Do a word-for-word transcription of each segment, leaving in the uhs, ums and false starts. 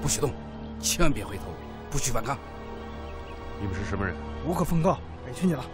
不许动，千万别回头，不许反抗。 你们是什么人？ 无可奉告，委屈你了。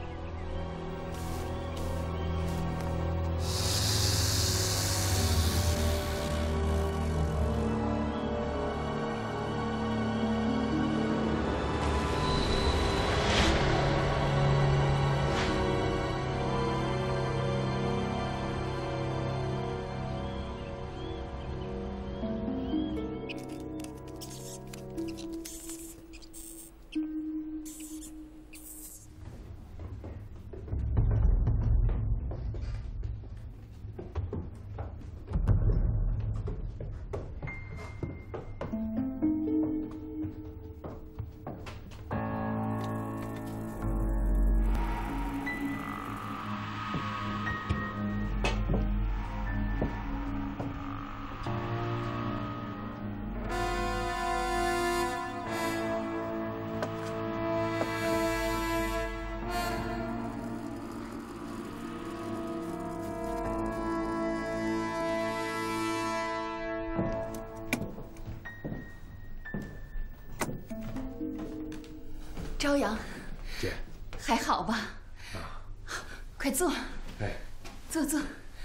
朝阳， 姐， 还好吧？ 啊， 快坐。 哎， 坐坐。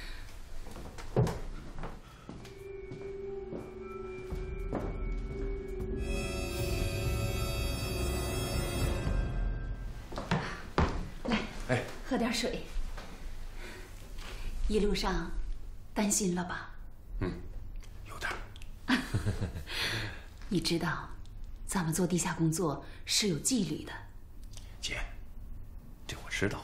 来， 哎， 喝点水。一路上担心了吧？ 嗯，有点。 你知道。 咱们做地下工作是有纪律的， 姐，这我知道。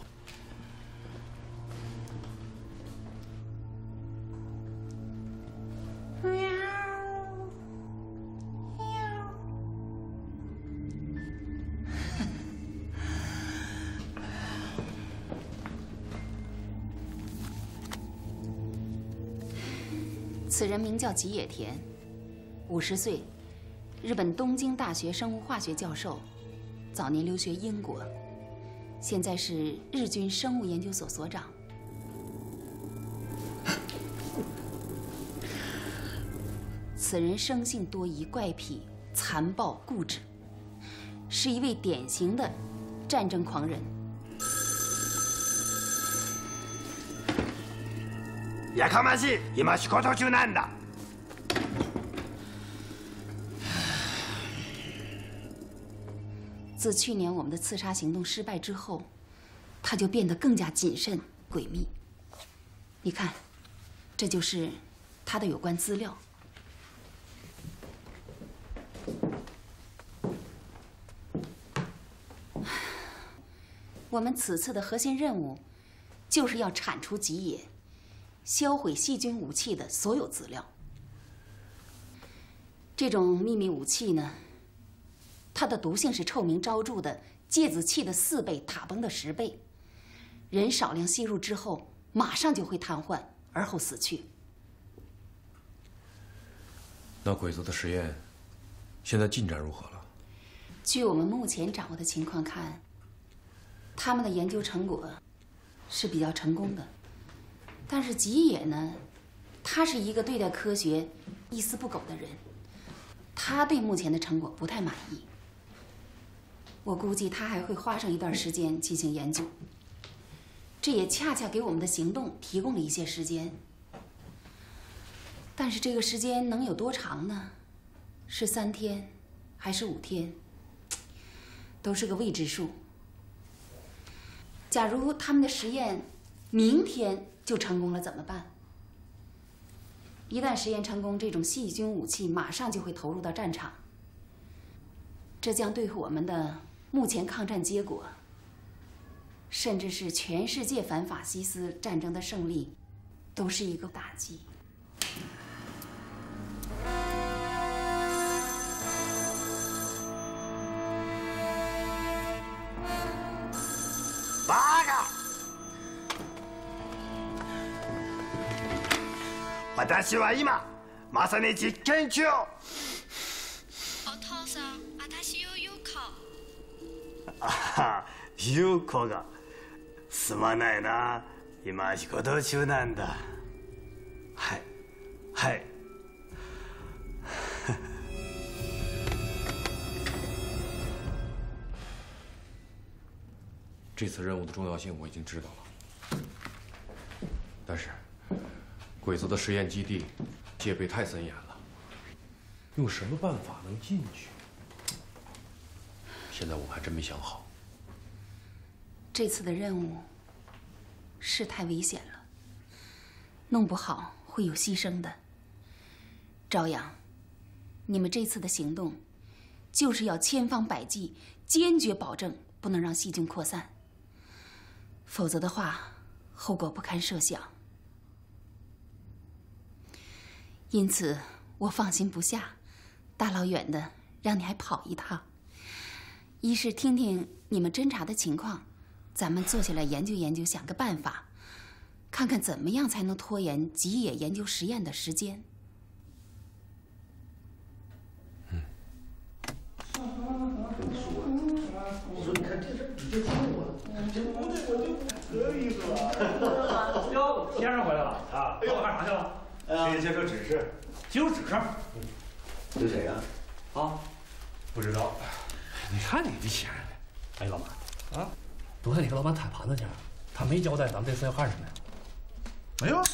此人名叫吉野田，五十岁。 日本东京大学生物化学教授，早年留学英国，现在是日军生物研究所所长。此人生性多疑、怪癖、残暴、固执，是一位典型的战争狂人。 やかましい！今仕事中なんだ。 自去年我们的刺杀行动失败之后，他就变得更加谨慎诡秘。你看，这就是他的有关资料。我们此次的核心任务，就是要铲除吉野，销毁细菌武器的所有资料。这种秘密武器呢？ 它的毒性是臭名昭著的芥子气的四倍，塔崩的十倍。人少量吸入之后，马上就会瘫痪，而后死去。 那鬼子的实验现在进展如何了？ 据我们目前掌握的情况看，他们的研究成果是比较成功的。但是吉野呢，他是一个对待科学一丝不苟的人，他对目前的成果不太满意。 我估计他还会花上一段时间进行研究，这也恰恰给我们的行动提供了一些时间。但是这个时间能有多长呢？是三天，还是五天？都是个未知数。假如他们的实验明天就成功了，怎么办？一旦实验成功，这种细菌武器马上就会投入到战场，这将对我们的 目前抗战结果，甚至是全世界反法西斯战争的胜利，都是一个打击。 バカ！私は今まさに実験中。 お父さん、私をよか。 ああ、優子が。すまないな。今仕事中なんだ。はい。はい。 这次任务的重要性我已经知道了，但是鬼子的实验基地戒备太森严了，用什么办法能进去？现在我还真没想好。 这次的任务是太危险了，弄不好会有牺牲的。朝阳，你们这次的行动就是要千方百计，坚决保证不能让细菌扩散，否则的话，后果不堪设想。因此，我放心不下，大老远的让你还跑一趟。一是听听你们侦查的情况，咱们坐下来研究研究，想个办法，看看怎么样才能拖延吉野研究实验的时间。 嗯。跟你说，我说你看这事直接听我的，这不对我就可以了。 哟，先生回来了啊！哎呦，干啥去了？ 给人接受指示。 接受指示？ 有谁呀？ 啊？不知道。 你看你这闲人。 哎，老马，啊，昨天你跟老板谈盘子去，他没交代咱们这次要干什么呀？ 没有啊。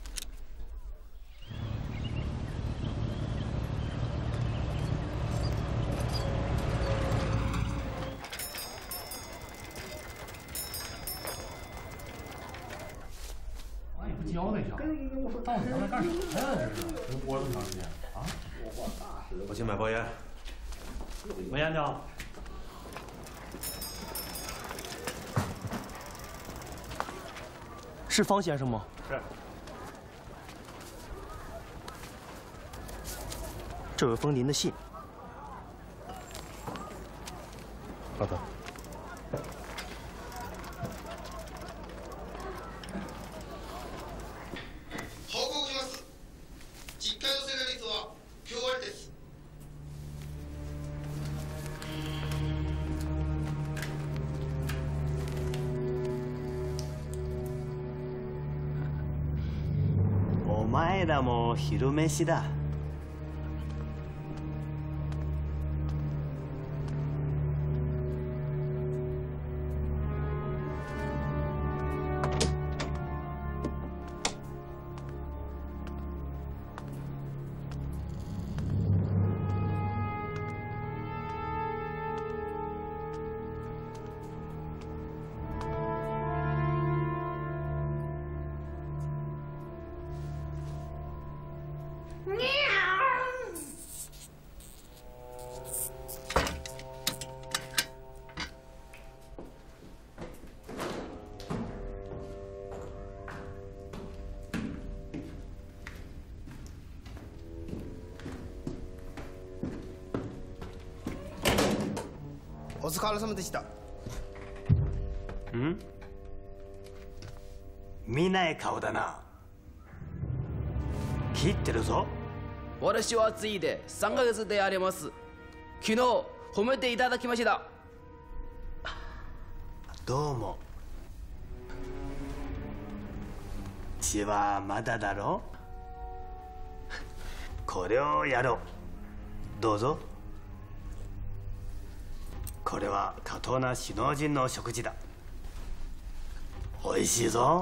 俺也不交代一下，到底咱来干啥呀？这是直播这么长时间啊？ 我去买包烟。 买烟去。 是方先生吗？ 是。 这有封您的信。 好的。 報告します。実家寄せら率はきゅう割です。 お前らも昼飯だ。 お疲れ様でした。 ん？見ない顔だな。切ってるぞ。 私は暑いでさんかげつであります。昨日褒めていただきました。 どうも。血はまだだろ？これをやろう。どうぞ。これは下等な首脳陣の食事だ。おいしいぞ。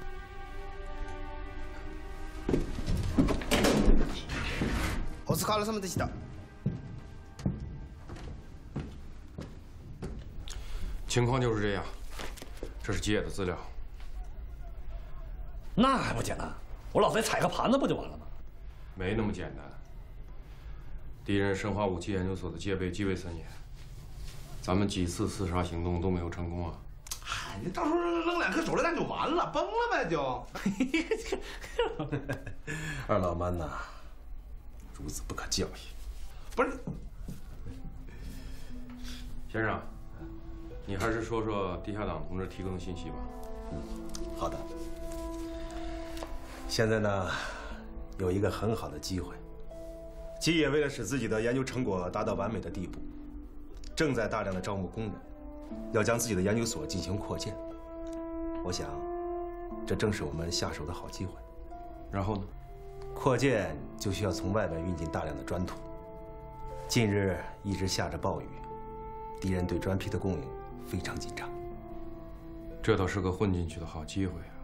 お疲れ様でした。 情况就是这样，这是吉野的资料。 那还不简单？我老贼踩个盘子不就完了吗？ 没那么简单。敌人生化武器研究所的戒备极为森严。咱们几次刺杀行动都没有成功啊！ 嗨，你到时候扔两颗手榴弹就完了，崩了呗就。 二老妈呐，孺子不可教也。 不是， 先生，你还是说说地下党同志提供的信息吧。 嗯，好的。现在呢，有一个很好的机会，吉野为了使自己的研究成果达到完美的地步。正在大量的招募工人，要将自己的研究所进行扩建。我想，这正是我们下手的好机会。 然后呢？ 扩建就需要从外边运进大量的砖土。近日一直下着暴雨，敌人对砖坯的供应非常紧张。 这倒是个混进去的好机会啊！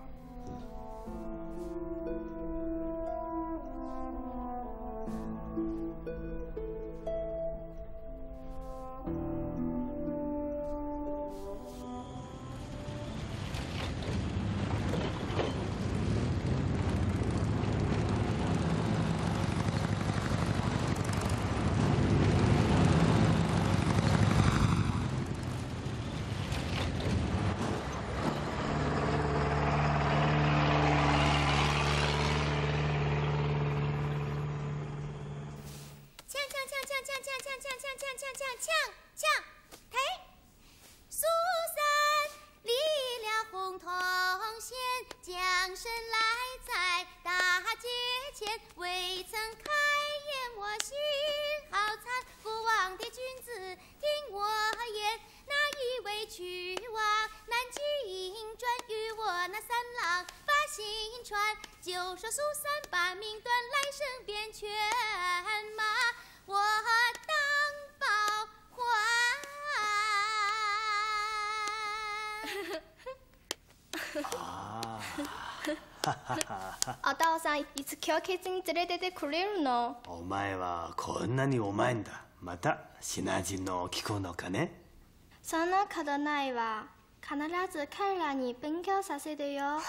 お父さん、いつ教室に連れててくれるの？ お前はこんなにうまいんだ。またシナ人の聞くのかね？ そんなことないわ。必ず彼らに勉強させるよ。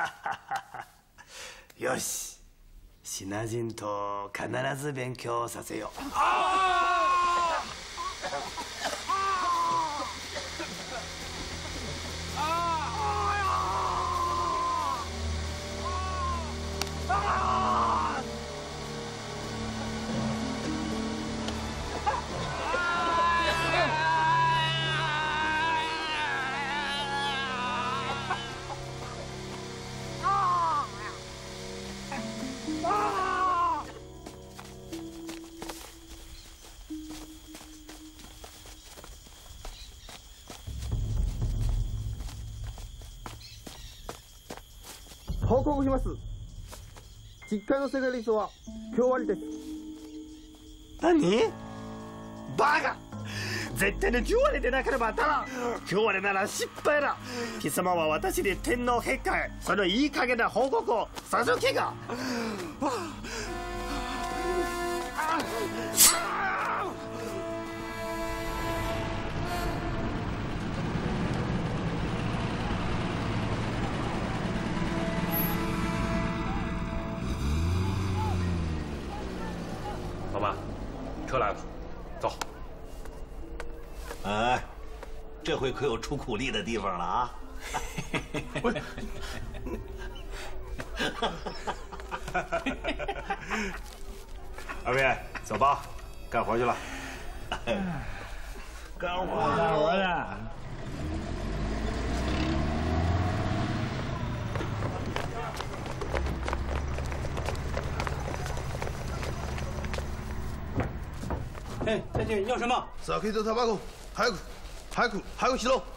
よし、シナ人と必ず勉強させよう。 報告します。実家の世界リストは今日終わりです。 何？バカ！絶対にじゅう割でなければ当たらん。きゅう割なら失敗だ。貴様は私に天皇陛下へそのいい加減な報告をさせる気が。 老板，车来了，走。 哎，这回可有出苦力的地方了啊！ 不是， 二位，走吧，干活去了。 干活干活去。 哎，太君要什么？ 酒とタバコ、早く、早く、早くしろ。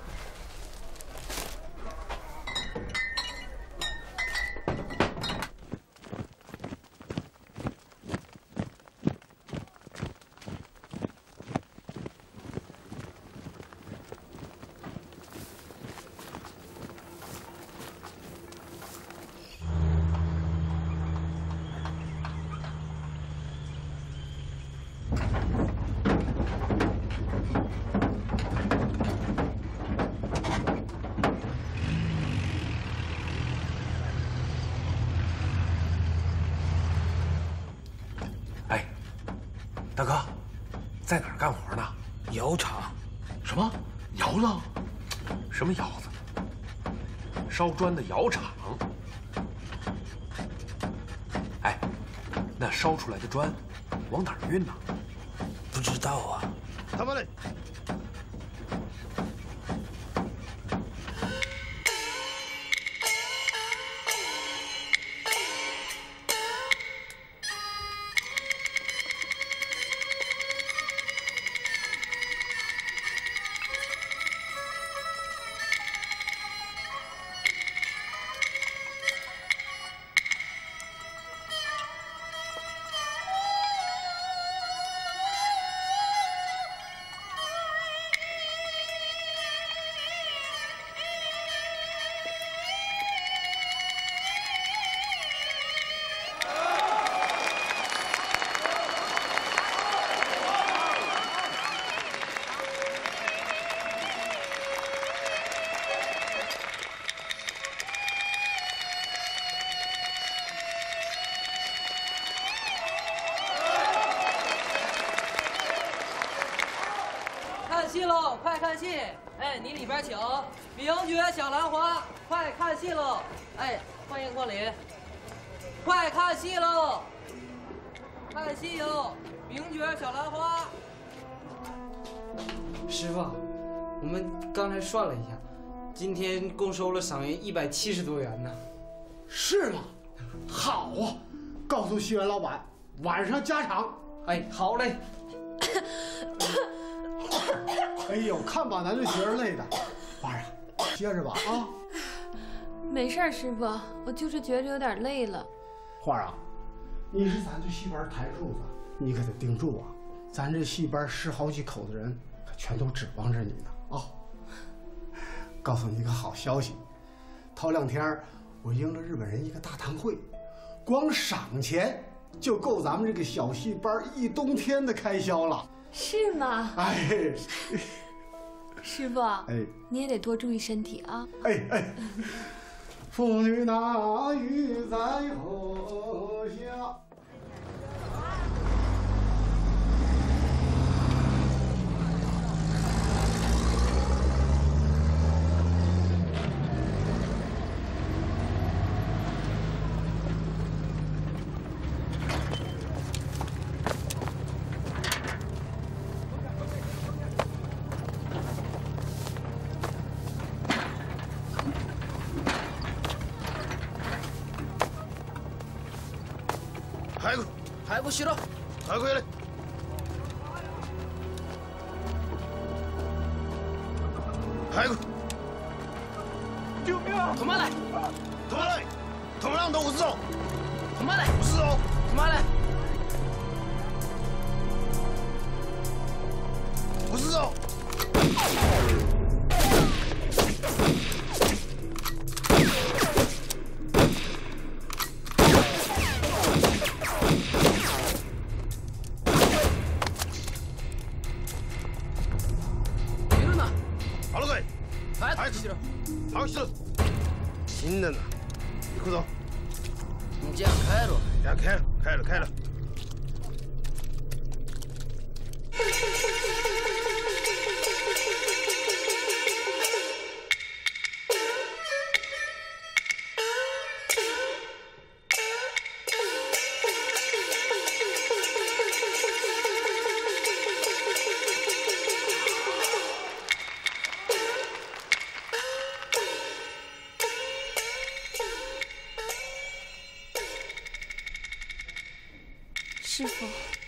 大哥，在哪儿干活呢？ 窑厂。 什么窑子？什么窑子？烧砖的窑厂。哎，那烧出来的砖往哪儿运呢？ 不知道啊。 他们嘞？ 快看戏！哎，你里边请，名角小兰花，快看戏喽！哎，欢迎光临，快看戏喽！看戏哟，名角小兰花。 师傅，我们刚才算了一下，今天共收了赏银一百七十多元呢。 是吗？好啊！告诉戏园老板，晚上加场。 哎，好嘞。 哎呦，看把咱这学生累的，花儿啊，接着吧啊。 没事儿，师傅，我就是觉着有点累了。 花儿啊，你是咱这戏班台柱子，你可得盯住啊！咱这戏班十好几口子人，可全都指望着你呢啊！告诉你一个好消息，头两天我应了日本人一个大堂会，光赏钱就够咱们这个小戏班一冬天的开销了。 是吗？ 哎， 师傅， 哎， 你也得多注意身体啊！ 哎哎，妇女那雨在河下。 早く早くしろ。 早くやれ。早く。 救命！止まれ！ 止まれ！止まらんと撃つぞ！ 止まれ！ 撃つぞ！ 止まれ！ 撃つぞ！早くしろ。死んでんだ。行くぞ。 じゃあ帰ろう。 いや帰る帰る帰る。 师傅，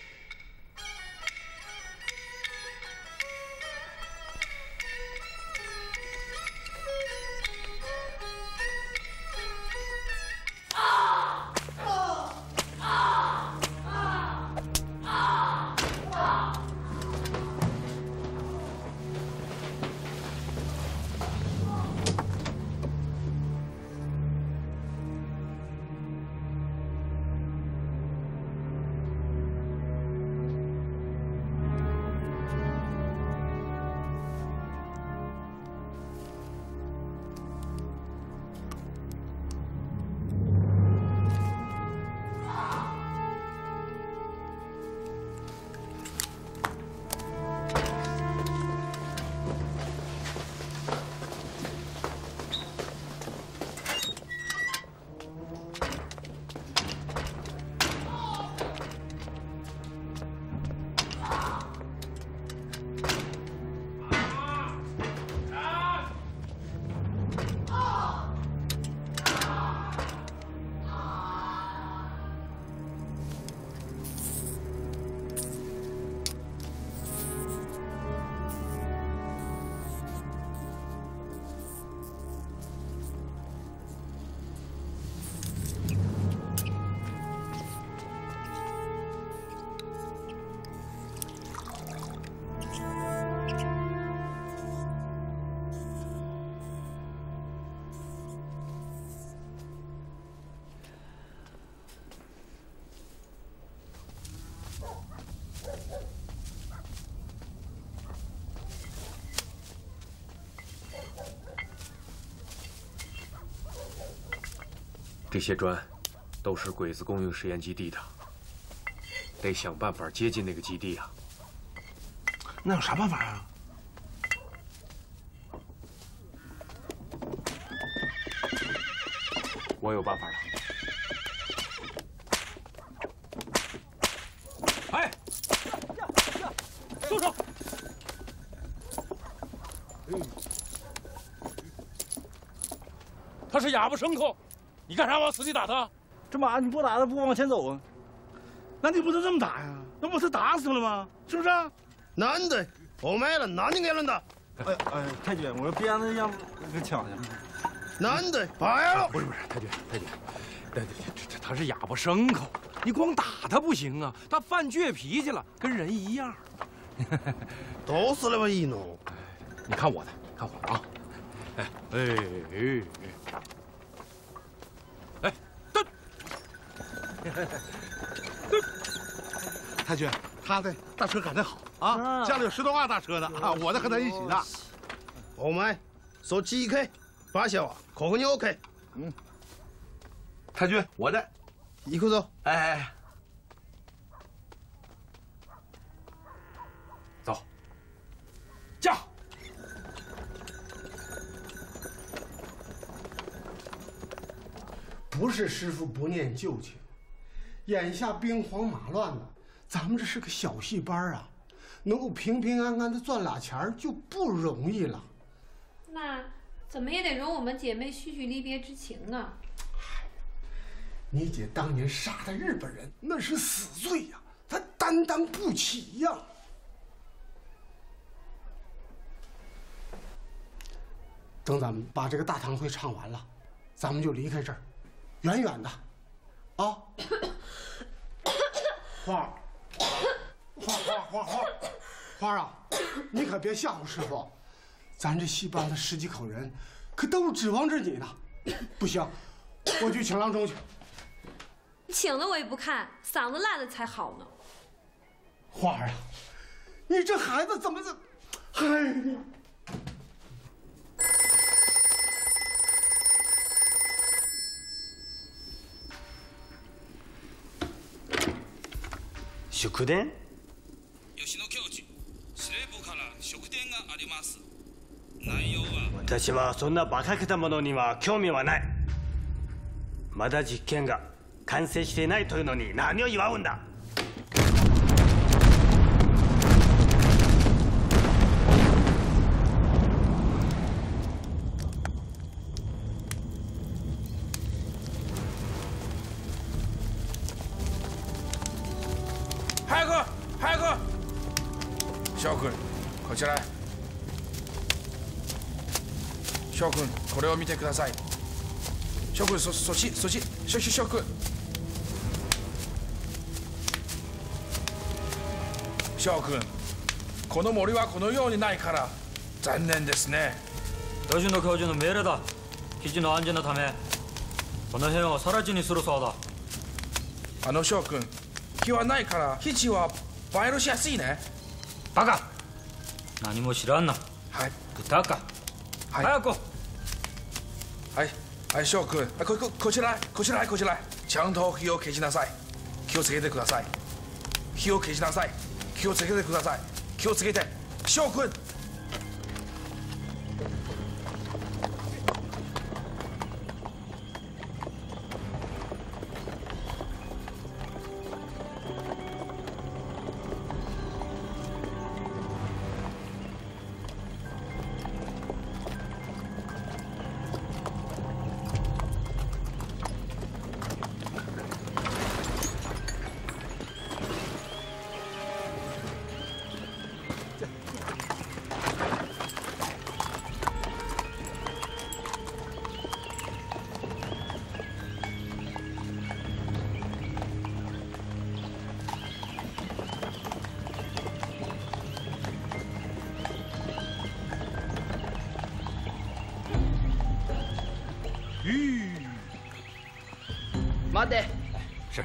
这些砖都是鬼子供应实验基地的，得想办法接近那个基地啊。 那有啥办法啊？ 我有办法了。哎，住手！他是哑巴牲口，你干啥往死里打他？ 这妈你不打他不往前走啊？那你不能这么打呀，那不是打死了吗？是不是？ なんで？お前ら何がやるんだ？ 哎哎，太君，我说别让他让给抢去。 なんで？バカ野郎！ 不是不是，太君太君，这这这他是哑巴牲口，你光打他不行啊，他犯倔脾气了，跟人一样。 どうすればいいの？ 你看我的，看我的啊！哎哎哎哎，蹲！ 太君，他的大车赶得好啊，家里有十多万大车呢啊，我的和他一起的。 お前、そっち行け。馬車はここに置け。 嗯。太君，我的。 行くぞ。 哎哎。 走。驾。 不是师傅不念旧情，眼下兵荒马乱的，咱们这是个小戏班啊，能够平平安安的赚俩钱儿就不容易了。 那怎么也得容我们姐妹叙叙离别之情啊！ 你姐当年杀的日本人，那是死罪呀、啊，她担当不起呀、啊。等咱们把这个大堂会唱完了，咱们就离开这儿，远远的，啊！花儿，花花花花花啊，你可别吓唬师傅，咱这戏班的十几口人，可都指望着你呢。不行，我去请郎中去。 请了我也不看，嗓子烂了才好呢。 花儿啊，你这孩子怎么这……哎。 祝電？ 吉野教授、司令部から祝電があります。内容は。 私はそんな馬鹿げたものには興味はない。まだ実験が完成していないというのに何を祝うんだ。 早く早く翔くんこちらへ。翔くんこれを見てください。翔くんそそっちそっち翔翔くん翔くんこの森はこのようにないから残念ですね。 吉野教授の命令だ。基地の安全のためこの辺を更地にするそうだ。 あの翔くん木はないから基地はバイルしやすいね。 バカ何も知らんな。 はい豚か、はい、早くはいはい翔くんこここちらこちらこちらちゃんと火を消しなさい。気をつけてください。火を消しなさい。気をつけてください。気をつけて翔くん。 待て。 是。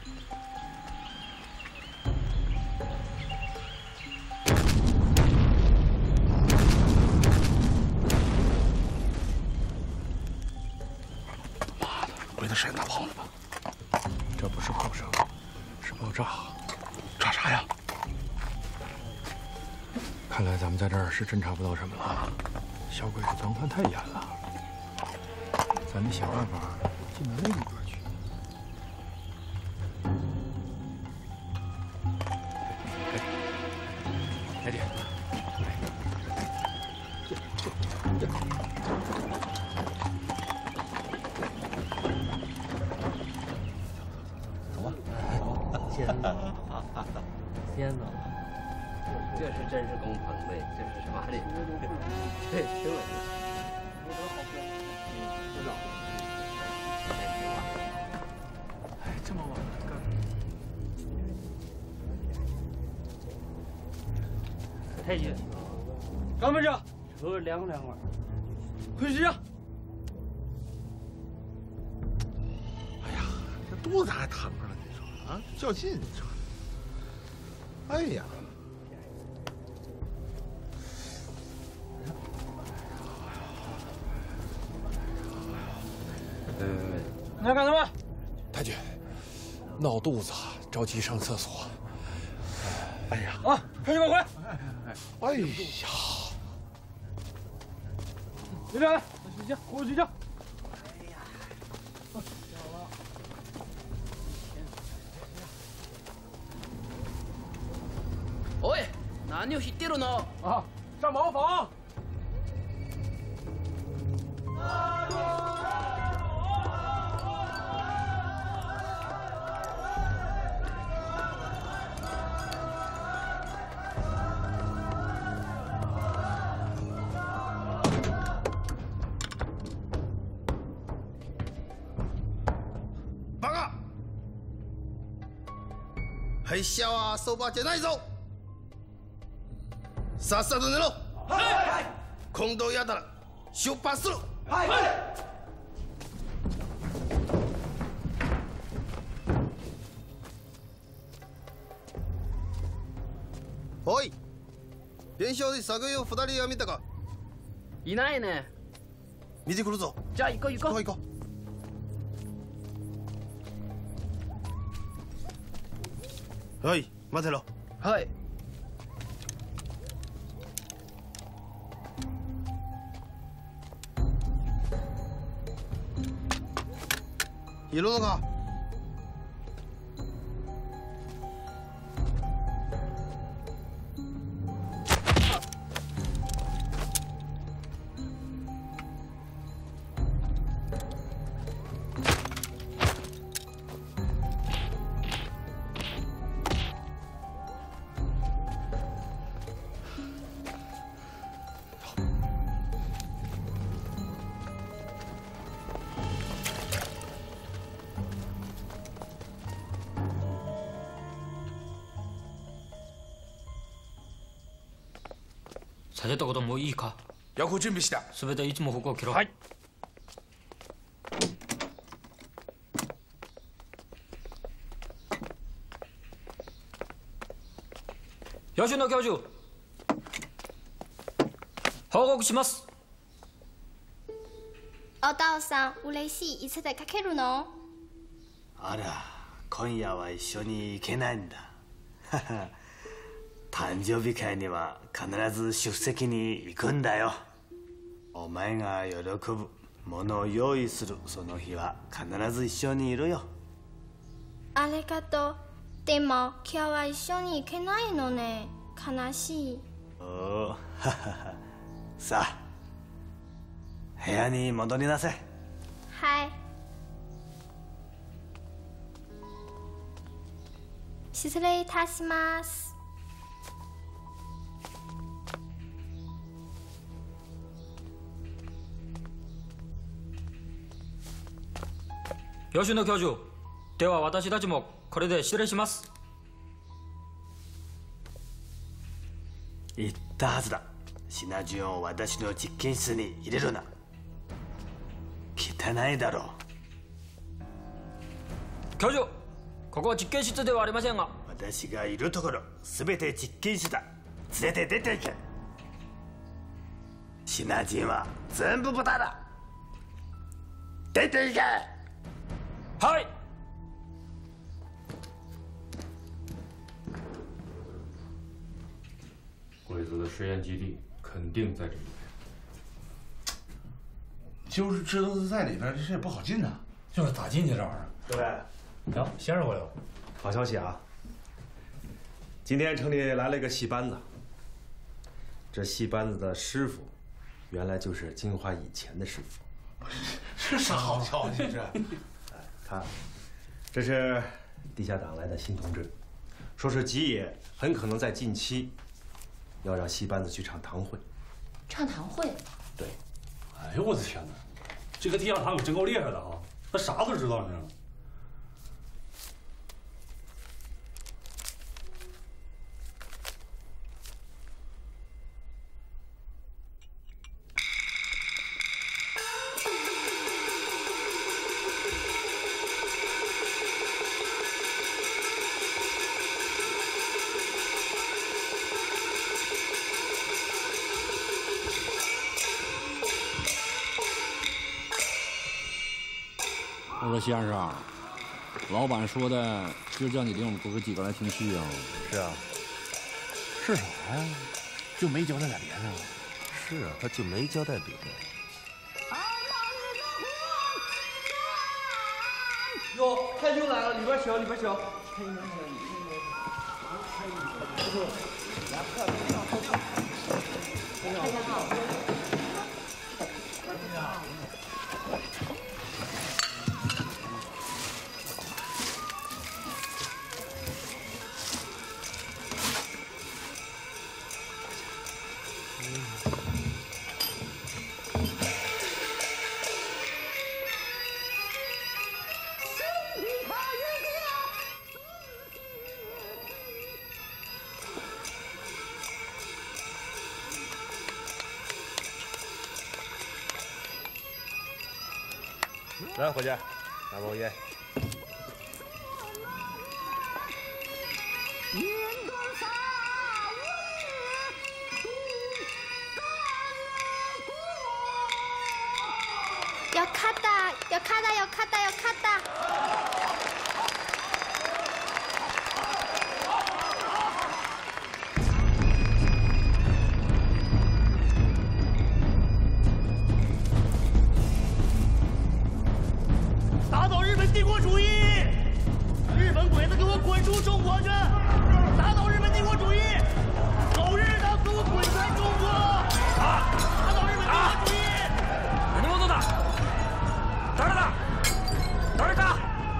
妈的，被他山打跑了吧？ 这不是炮声，是爆炸。 炸啥呀？ 看来咱们在这儿是侦查不到什么了。小鬼子防范太严了，咱得想办法进那里边去。 台姐， 走吧。先走，先走。这是真是工棚的，这是什么的？对，挺稳的。 哎，这么晚了，干太君， 干杯去！ 车凉凉快。 快睡觉。 哎呀，这肚子还疼着呢，你说啊？较劲，你说。哎呀。 别别别！ 你要干什么？ 太君，闹肚子，着急上厕所。 哎呀， 啊，快去快回！ 哎呀， 别别来，睡觉，回去睡觉。 おい、何を知ってるの？ 啊，上茅房。 配車はそばじゃないぞ。さっさと寝ろ。はい。今度やったら出発する。はい。おい、連勝で作業二人は見たか？ いないね。 見てくるぞ。 じゃあ行こう行こう。 行こう。 はい待てろ。 はい。 いるのか？ させたこともういいか？ よく準備した。 すべていつも報告を切ろう。 はい。 吉野教授、報告します。 お父さん、嬉しい。いつでかけるの？ あら、今夜は一緒に行けないんだ。誕生日会には必ず出席に行くんだよ。お前が喜ぶものを用意するその日は必ず一緒にいるよ。 ありがとう。でも今日は一緒に行けないのね。悲しい。 おお、さあ部屋に戻りなさい。 はい。失礼いたします。 吉野教授、では私たちもこれで失礼します。 言ったはずだ。品順を私の実験室に入れるな。汚いだろう。 教授、ここは実験室ではありませんが。 私がいるところ全て実験室だ。連れて出ていけ。品順は全部豚だ。出ていけ。 はい。 鬼子的实验基地肯定在这里面。 就是知道他在里边，这事也不好进呐。 就是咋进去这玩意儿？ 各位， 行，先生回来了。 好消息啊！今天城里来了一个戏班子。这戏班子的师傅，原来就是金花以前的师傅。 这是好消息，这。 哎，看，这是地下党来的新通知，说是吉野很可能在近期要让戏班子去唱堂会。 唱堂会？ 对。 哎呦我的天哪，这个地下党可真够厉害的啊！他啥都知道呢。 我说先生，老板说的就叫你领我们哥哥几个来听戏啊？ 是啊。 是啥呀？就没交代点别的？ 是啊，他就没交代别的。 哟，太舅来了，里边请，里边请。 来，伙计，拿包烟。 要卡达，要卡达，要卡达，要卡达。 打倒日本帝国主义！日本鬼子给我滚出中国去！打倒日本帝国主义！狗日的，给我滚开中国！打！打倒日本帝国主义！ 何者だ？誰だ？誰か？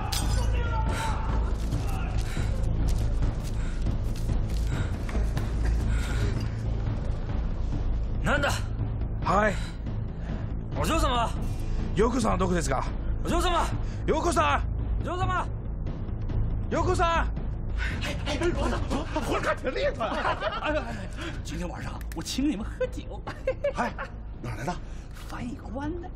なんだ？ はい。 お嬢様。 陽子さんはどこですか？ お嬢様。 陽子さん。お嬢様。 陽子さん。 哎哎，罗子，我可挺厉害！哎哎，今天晚上我请你们喝酒。 哎，哪来的？ 翻译官的。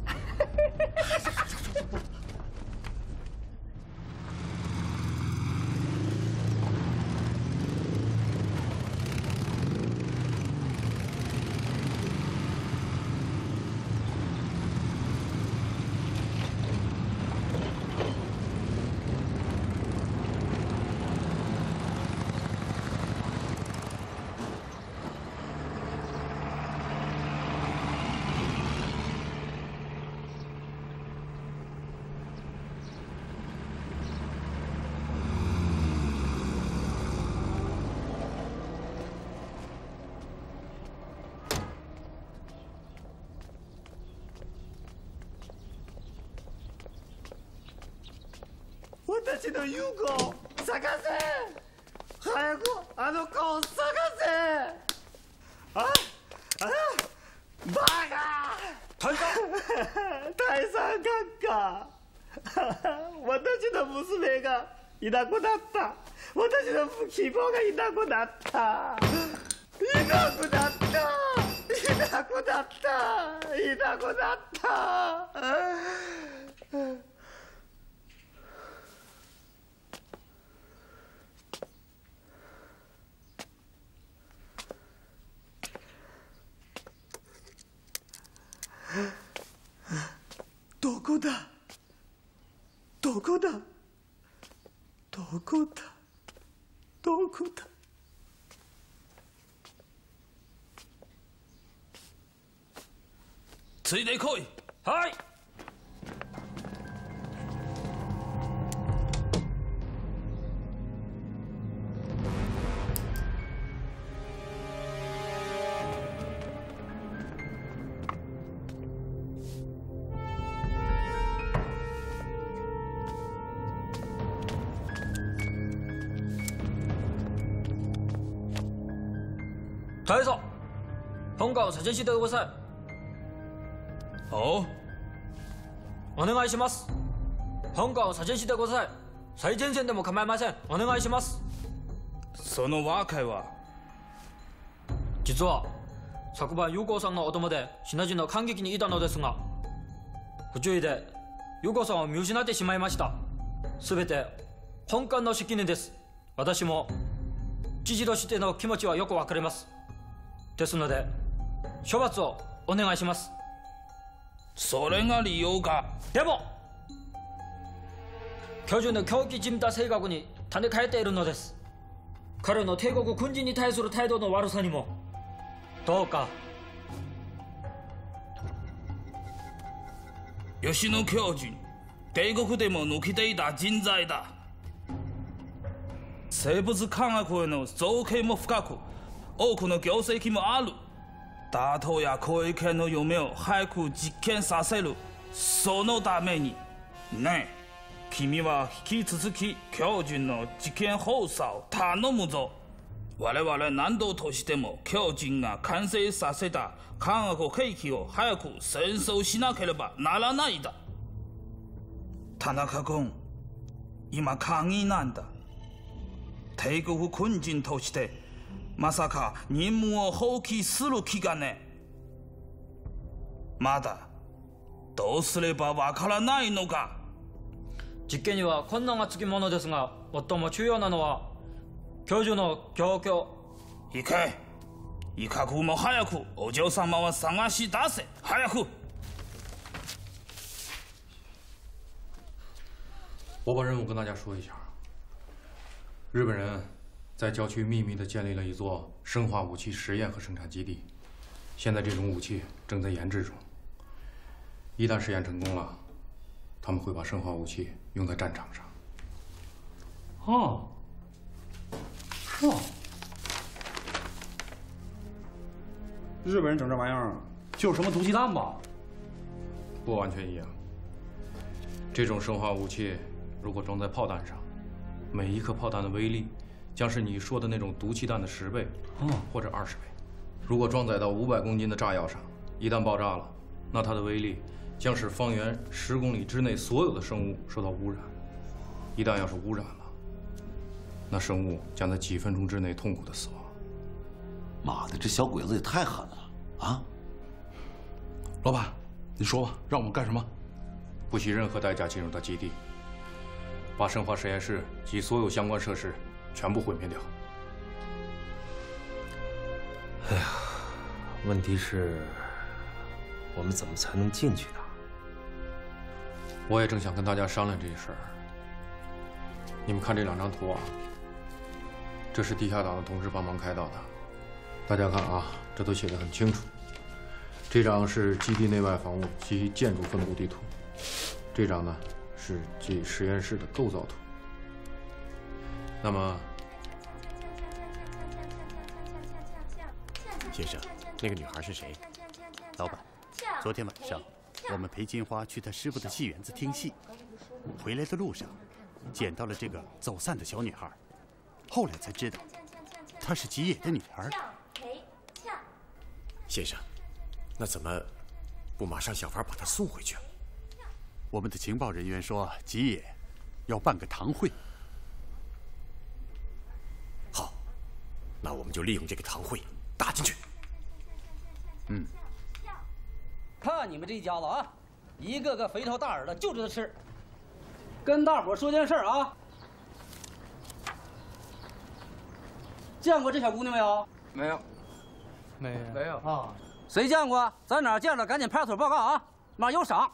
私の優子を探せ！早くあの子を探せ！ああバカ！ 大佐！ 大佐閣下！私の娘がいなくなった。私の希望がいなくなった。いなくなった。いなくなった。いなくなった。どこだどこだどこだどこだついてこい。はい。 大佐、本館を左遷してください。 おう。 お願いします。本館を左遷してください。最前線でも構いません。お願いします。 その訳は？ 実は昨晩優子さんのお供で品々の感激にいたのですが、不注意で優子さんを見失ってしまいました。すべて本館の責任です。私も知事としての気持ちはよくわかります。ですので処罰をお願いします。 それが理由か。 でも教授の狂気じみた性格に種変えているのです。彼の帝国軍人に対する態度の悪さにもどうか。 吉野教授、帝国でも抜きていた人材だ。生物科学への造形も深く、多くの業績もある。打倒や小池の夢を早く実現させる。そのためにねえ、君は引き続き教授の実験放射を頼むぞ。我々何度としても教授が完成させた科学兵器を早く戦争しなければならないだ。田中君、今抗議なんだ。帝国軍人としてまさか任務を放棄する気がね。まだどうすればわからないのか。 実験には困難がつきものですが、最も重要なのは教授の状況。 行け。いかくも早くお嬢様を探し出せ。早く。 我把任务跟大家说一下。日本人在郊区秘密地建立了一座生化武器实验和生产基地，现在这种武器正在研制中。一旦实验成功了，他们会把生化武器用在战场上。 哦，是吗？日本人整这玩意儿就是什么毒气弹吧？ 不完全一样。这种生化武器如果装在炮弹上，每一颗炮弹的威力将是你说的那种毒气弹的十倍，或者二十倍。如果装载到五百公斤的炸药上，一旦爆炸了，那它的威力将使方圆十公里之内所有的生物受到污染。一旦要是污染了，那生物将在几分钟之内痛苦的死亡。 妈的，这小鬼子也太狠了啊！ 老板，你说吧，让我们干什么？不惜任何代价进入到基地，把生化实验室及所有相关设施全部毁灭掉。 哎呀，问题是，我们怎么才能进去呢？ 我也正想跟大家商量这事儿。你们看这两张图啊，这是地下党的同志帮忙开到的。大家看啊，这都写得很清楚。这张是基地内外房屋及建筑分布地图，这张呢是即实验室的构造图。那么， 先生，那个女孩是谁？老板，昨天晚上我们陪金花去她师傅的戏园子听戏，回来的路上捡到了这个走散的小女孩，后来才知道她是吉野的女儿。 先生，那怎么不马上想法把她送回去？ 我们的情报人员说吉野要办个堂会。 好，那我们就利用这个堂会打进去。 嗯。 看你们这家子啊，一个个肥头大耳的，就知道吃。跟大伙说件事啊，见过这小姑娘没有？ 没有。没有， 没有啊！谁见过？在哪儿见了？赶紧派出所报告啊！马上有赏。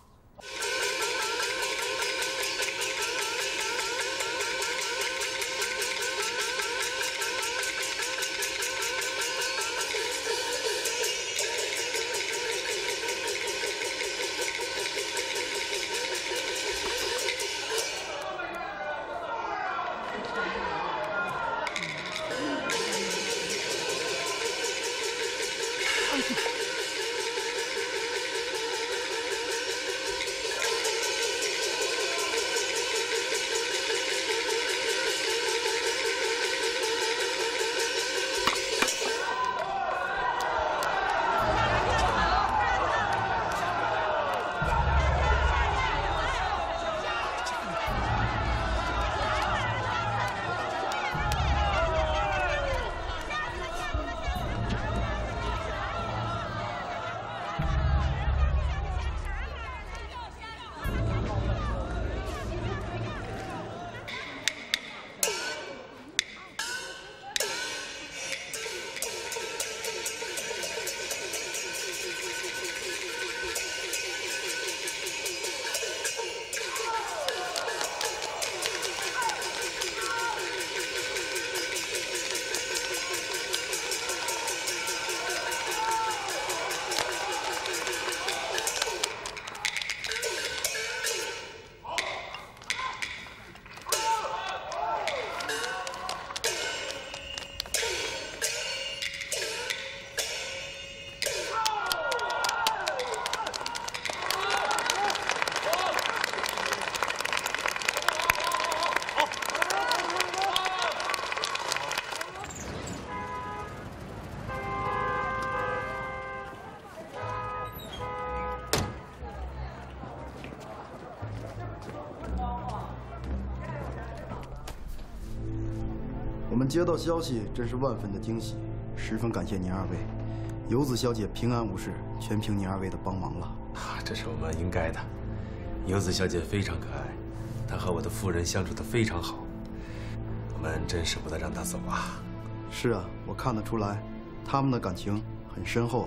们接到消息，真是万分的惊喜，十分感谢您二位。游子小姐平安无事，全凭您二位的帮忙了。 啊，这是我们应该的。游子小姐非常可爱，她和我的夫人相处得非常好，我们真舍不得让她走啊。 是啊，我看得出来，他们的感情很深厚啊。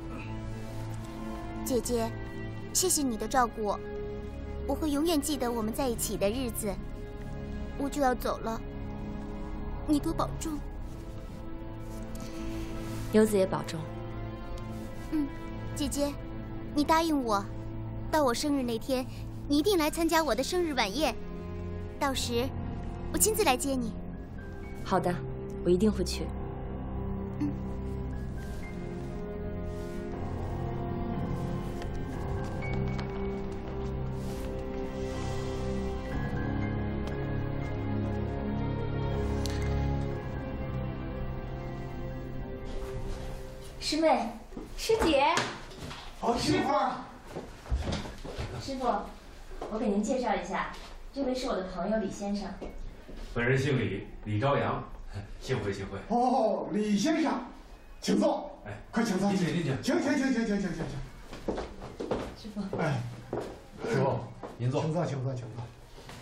姐姐，谢谢你的照顾，我会永远记得我们在一起的日子。我就要走了，你多保重。 游子也保重。 嗯，姐姐，你答应我，到我生日那天，你一定来参加我的生日晚宴。到时，我亲自来接你。 好的，我一定会去。 嗯。 师妹，师姐。 好，媳妇儿。 师傅，我给您介绍一下，这位是我的朋友李先生。 本人姓李，李朝阳，幸会幸会。 哦，李先生，请坐。 哎， 快请坐。 您请您请。 请请请请请请请请。 师傅。 哎， 师傅，您坐。 请坐，请坐，请坐。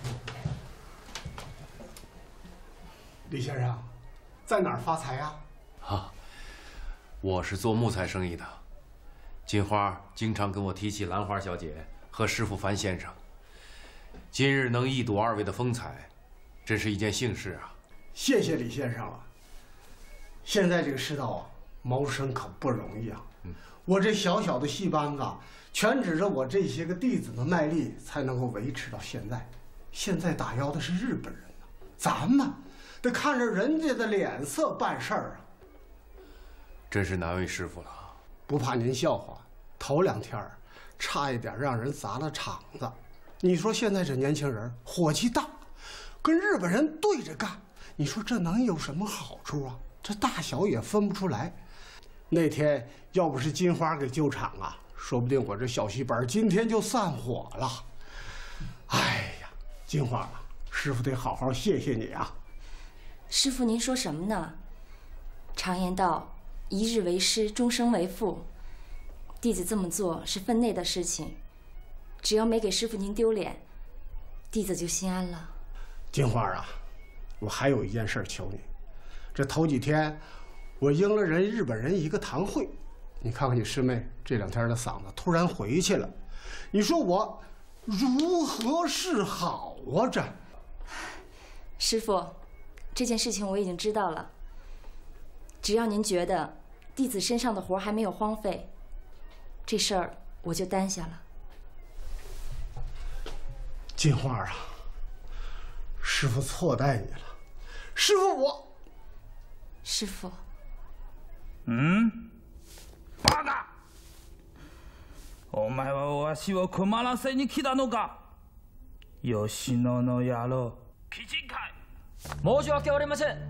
李先生，在哪儿发财呀？ 啊，我是做木材生意的。金花经常跟我提起兰花小姐和师傅樊先生。今日能一睹二位的风采，真是一件幸事啊！ 谢谢李先生了。现在这个世道啊，谋生可不容易啊。嗯、我这小小的戏班子，全指着我这些个弟子的卖力，才能够维持到现在。现在打压的是日本人呢、啊，咱们得看着人家的脸色办事儿啊。 真是难为师傅了。 不怕您笑话，头两天差一点让人砸了场子。你说现在这年轻人火气大，跟日本人对着干，你说这能有什么好处啊？这大小也分不出来。那天要不是金花给救场啊，说不定我这小戏班今天就散伙了。哎呀，金花，师傅得好好谢谢你啊。 师傅，您说什么呢？常言道，一日为师，终生为父。弟子这么做是分内的事情，只要没给师傅您丢脸，弟子就心安了。 金花啊，我还有一件事求你。这头几天我应了人日本人一个堂会，你看看你师妹这两天的嗓子突然回去了，你说我如何是好啊？这师傅，这件事情我已经知道了。只要您觉得弟子身上的活还没有荒废，这事儿我就担下了。 金花啊，师傅错待你了。师傅我。 师傅。 嗯？バカ！お前はわしを困らせに来たのか？吉野の野郎。キチンかい。 申し訳ありません。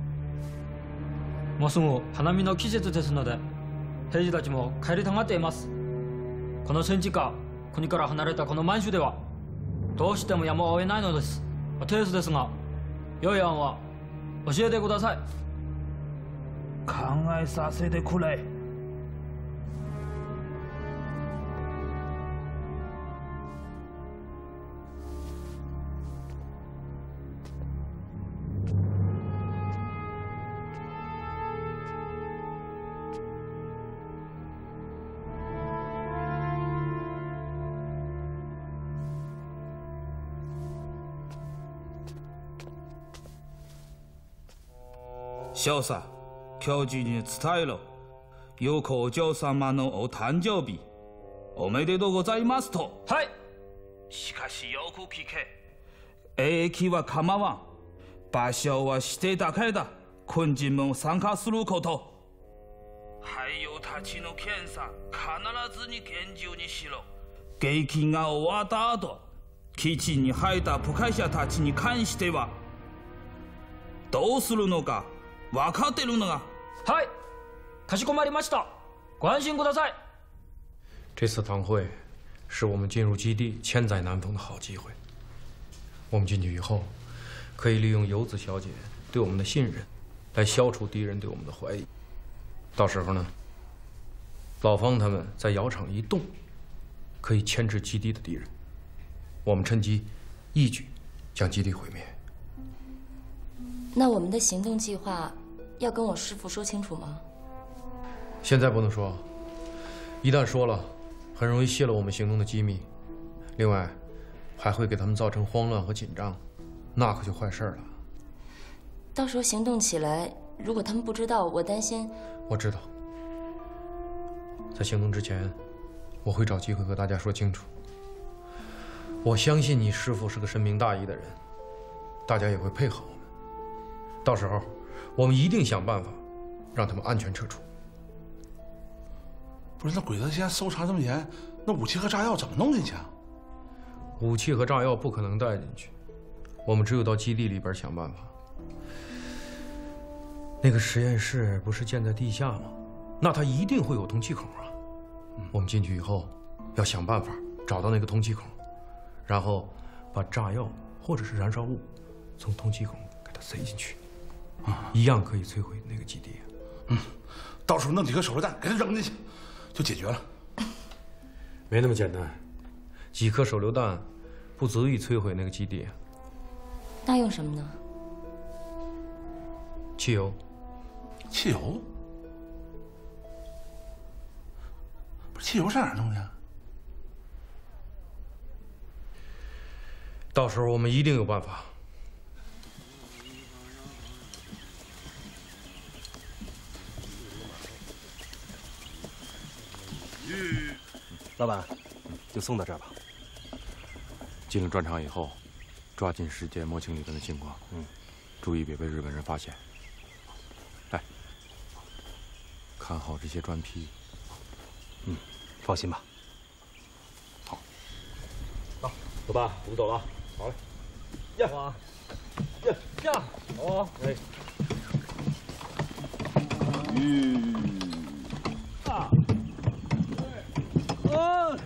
もうすぐ花見の季節ですので、兵士たちも帰りたがっています。この戦地か国から離れたこの満州では、どうしてもやむを得ないのです。テースですが、良い案は教えてください。 考えさせてくれ。少佐、教授に伝えろ。陽子お嬢様のお誕生日、おめでとうございますと。 はい。 しかしよく聞け。兵役は構わん。場所は指定だけだ。軍人も参加すること。俳優たちの検査、必ずに厳重にしろ。劇期が終わった後、基地に入った部下者たちに関しては、どうするのか分かってるのか。 はい、かしこまりました。ご安心ください。 这次堂会是我们进入基地千载难逢的好机会。我们进去以后，可以利用游子小姐对我们的信任， 来消除敌人对我们的怀疑。到时候呢，老方他们在窑厂一动，可以牵制基地的敌人，我们趁机一举将基地毁灭。 那我们的行动计划要跟我师父说清楚吗？ 现在不能说，一旦说了，很容易泄露我们行动的机密。另外，还会给他们造成慌乱和紧张，那可就坏事了。 到时候行动起来，如果他们不知道，我担心。 我知道，在行动之前，我会找机会和大家说清楚。我相信你师父是个深明大义的人，大家也会配合我们。到时候，我们一定想办法让他们安全撤出。 不是，那鬼子现在搜查这么严，那武器和炸药怎么弄进去啊？ 武器和炸药不可能带进去，我们只有到基地里边想办法。那个实验室不是建在地下吗？那它一定会有通气孔啊。我们进去以后，要想办法找到那个通气孔，然后把炸药或者是燃烧物从通气孔给它塞进去，一样可以摧毁那个基地。 嗯，到时候弄几颗手榴弹给它扔进去，就解决了。 没那么简单，几颗手榴弹不足以摧毁那个基地。 那用什么呢？ 汽油。 汽油？不是，汽油上哪儿弄去？ 到时候我们一定有办法。 老板，就送到这儿吧。 进了砖厂以后，抓紧时间摸清里边的情况，嗯，注意别被日本人发现。来，看好这些砖坯。 嗯，放心吧。 好。 好，走吧，我们走了。好嘞。呀，好啊。呀呀，好啊。哎。嗯。啊。啊。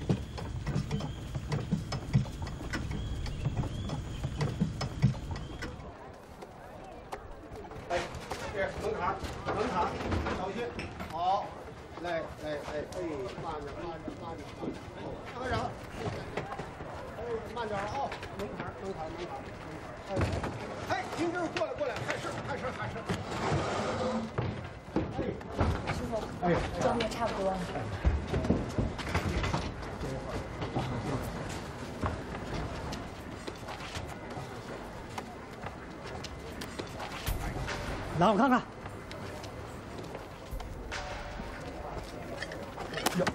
哎，这门槛，门槛，小心。好，来来来，哎，慢着慢着慢着慢着，当然，哎，慢点啊，门槛门槛门槛门槛，哎，哎，听着过来过来，开始开始开始。 师傅， 哎， 装的差不多了。 拿我看看。哟，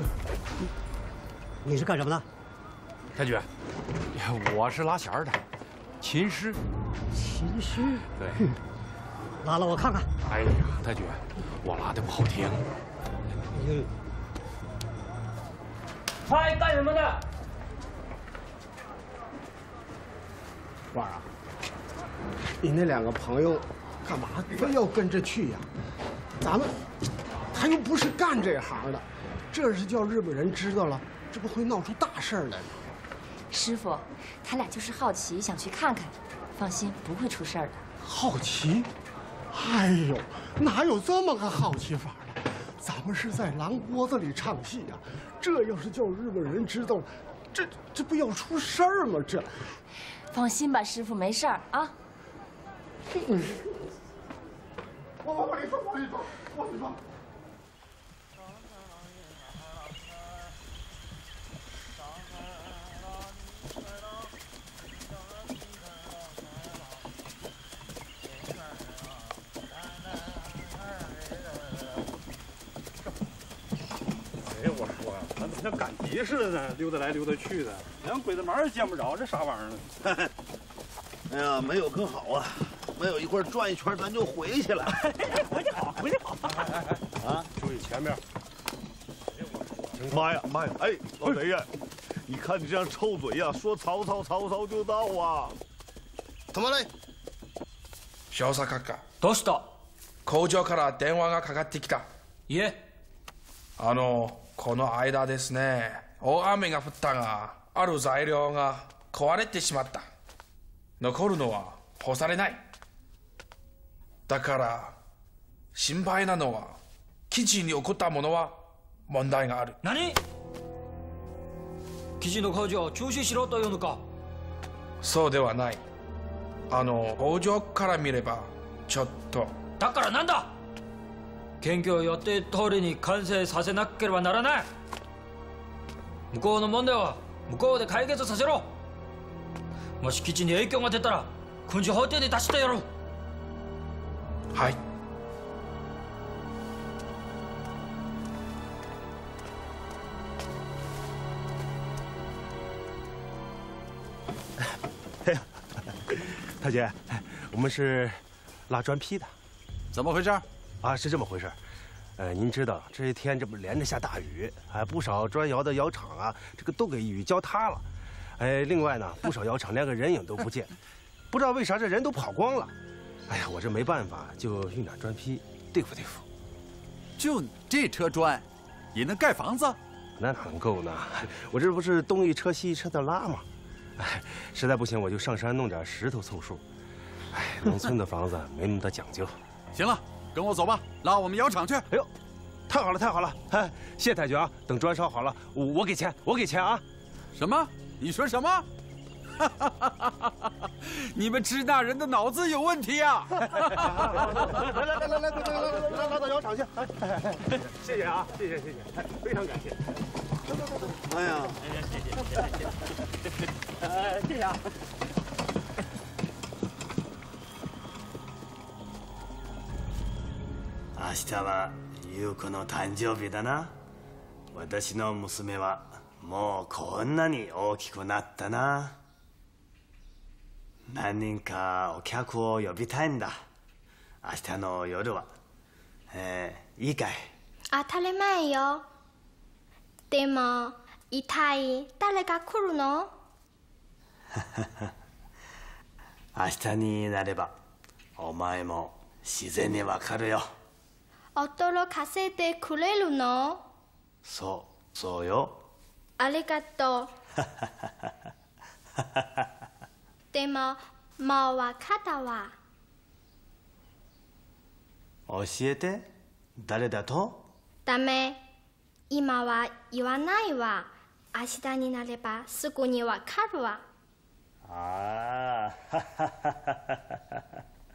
你是干什么的？ 太君，我是拉弦儿的，琴师。 琴师？ 对。 拉了我看看。 哎呀，太君，我拉的不好听。 嗯。 嗨，干什么的？ 婉儿啊，你那两个朋友干嘛非要跟着去呀？咱们他又不是干这行的，这是叫日本人知道了，这不会闹出大事来吗？ 师傅，他俩就是好奇，想去看看。放心，不会出事儿的。 好奇？哎呦，哪有这么个好奇法的？咱们是在狼窝子里唱戏呀，这要是叫日本人知道了，这这不要出事儿吗？这。 放心吧，师傅，没事儿啊。 嗯。我我我跟你说，我跟你说，我跟你说。 哎，我说呀，咱怎么像赶集似的呢？溜达来溜达去的，连鬼子毛也见不着，这啥玩意儿呢？ 哎呀，没有更好啊！没有一会儿转一圈，咱就回去了。 回去好，回去好。 哎哎哎，啊， 注意前面。 妈呀妈呀！哎，老贼呀，你看你这样臭嘴呀，说曹操曹操就到啊！ 止まれ。 少佐閣下。どうした？工場から電話がかかってきた。いえ。あのこの間ですね、大雨が降ったが、ある材料が壊れてしまった。残るのは干されない。 だから心配なのは基地に起こったものは問題がある。 何？基地の工事を中止しろというのか？ そうではない。あの工場から見ればちょっと。 だからなんだ？研究を予定通りに完成させなければならない。向こうの問題は向こうで解決させろ。もし基地に影響が出たら軍事法廷に出してやろう。 はい。 大姐，我们是拉砖坯的， 怎么回事？ 啊，是这么回事。呃，您知道这些天这不连着下大雨，哎，不少砖窑的窑厂啊，这个都给雨浇塌了。哎，另外呢，不少窑厂连个人影都不见，不知道为啥这人都跑光了。哎呀，我这没办法，就运点砖坯对付对付。 就这车砖，也能盖房子？ 那哪能够呢？我这不是东一车西一车的拉吗？哎，实在不行我就上山弄点石头凑数。哎，农村的房子没那么多讲究。 行了，跟我走吧，拉我们窑厂去。 哎呦，太好了太好了！哎，谢谢太君啊！等砖烧好了，我我给钱，我给钱啊！ 什么？你说什么？你们支那人的脑子有问题啊！ 来来来来来来来来，拉到窑厂去！谢谢啊，谢谢谢谢，非常感谢。走走走走。哎呀，谢谢谢谢谢谢，呃，谢谢啊。 明日は優子の誕生日だな。私の娘はもうこんなに大きくなったな。何人かお客を呼びたいんだ。明日の夜は。えー、いいかい？ 当たり前よ。でも一体誰が来るの？ 明日になればお前も自然にわかるよ。 驚かせてくれるの？ そう、そうよ。 ありがとう。でももうわかったわ。 教えて。誰だと？ ダメ。今は言わないわ。明日になればすぐにわかるわ。 ああ。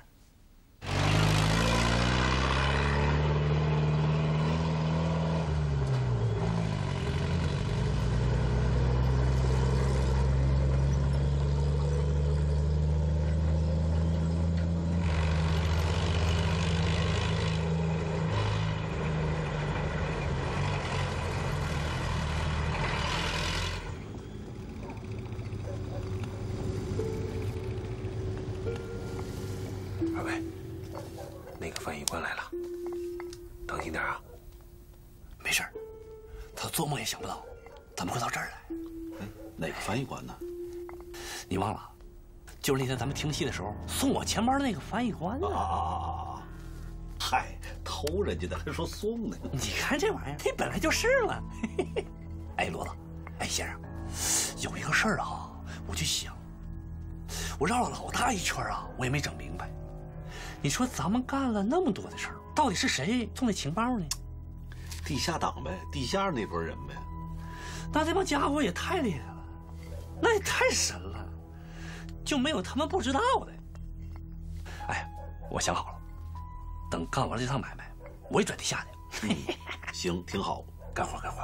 二位，那个翻译官来了，当心点啊！ 没事儿，他做梦也想不到，怎么会到这儿来？ 哎，哪个翻译官呢？ 你忘了，就是那天咱们听戏的时候送我钱包的那个翻译官呢。 啊啊啊！嗨，偷人家的还说送呢？ 你看这玩意儿，这本来就是嘛。哎，骡子，哎，先生，有一个事儿啊，我就想，我绕了老大一圈啊，我也没整明白。你说咱们干了那么多的事儿，到底是谁送的情报呢？ 地下党呗，地下那波人呗。 那这帮家伙也太厉害了，那也太神了，就没有他们不知道的。哎，我想好了，等干完了这趟买卖，我也转地下去。 嗯，行，挺好， 干活干活。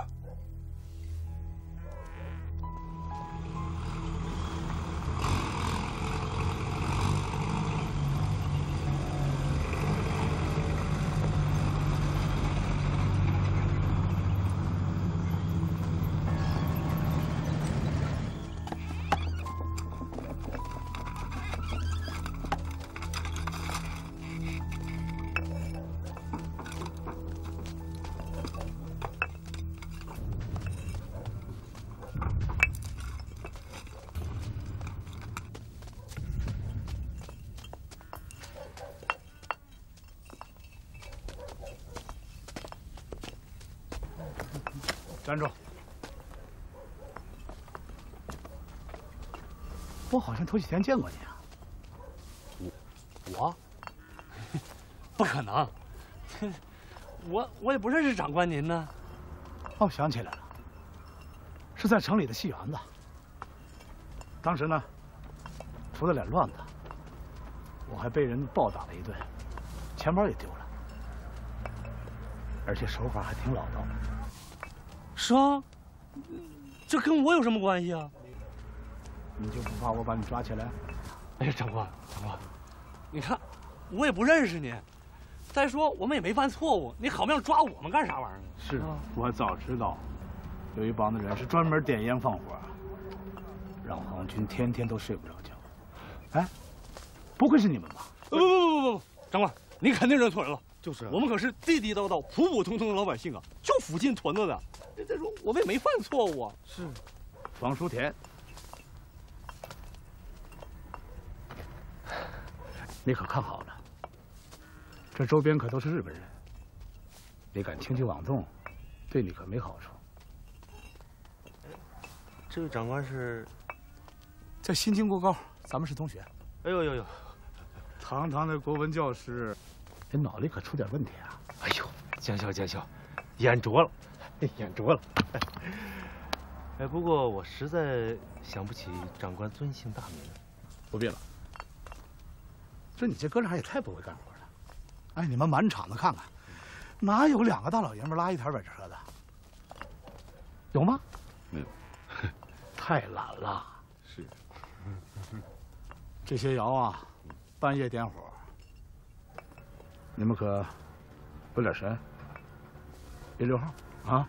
站住！我好像头几天见过你啊。 我？ 不可能，我我也不认识长官您呢。 哦，想起来了，是在城里的戏园子。当时呢，出了点乱子，我还被人暴打了一顿，钱包也丢了，而且手法还挺老道。 是啊，这跟我有什么关系啊？ 你就不怕我把你抓起来？ 哎呀，长官，长官，你看，我也不认识您。再说我们也没犯错误，你好命抓我们干啥玩意儿呢？ 是我早知道，有一帮子人是专门点烟放火，让皇军天天都睡不着觉。哎，不会是你们吧？ 不不不不不，长官，您肯定认错人了。 就是我们可是地地道道、普普通通的老百姓啊，就附近屯子的。再说我们也没犯错误啊。 是，房书田，你可看好了，这周边可都是日本人，你敢轻举妄动，对你可没好处。 这位长官是在新京国高，咱们是同学。 哎呦呦呦， 堂堂的国文教师，你脑里可出点问题啊！ 哎呦，见笑见笑，眼拙了，眼拙了。哎，不过我实在想不起长官尊姓大名。 不必了。这你这哥俩也太不会干活了。哎，你们满场子看看，哪有两个大老爷们拉一台板车的？有吗？ 没有。 太懒了。 是。 这些窑啊，半夜点火，你们可有点神，别溜号啊！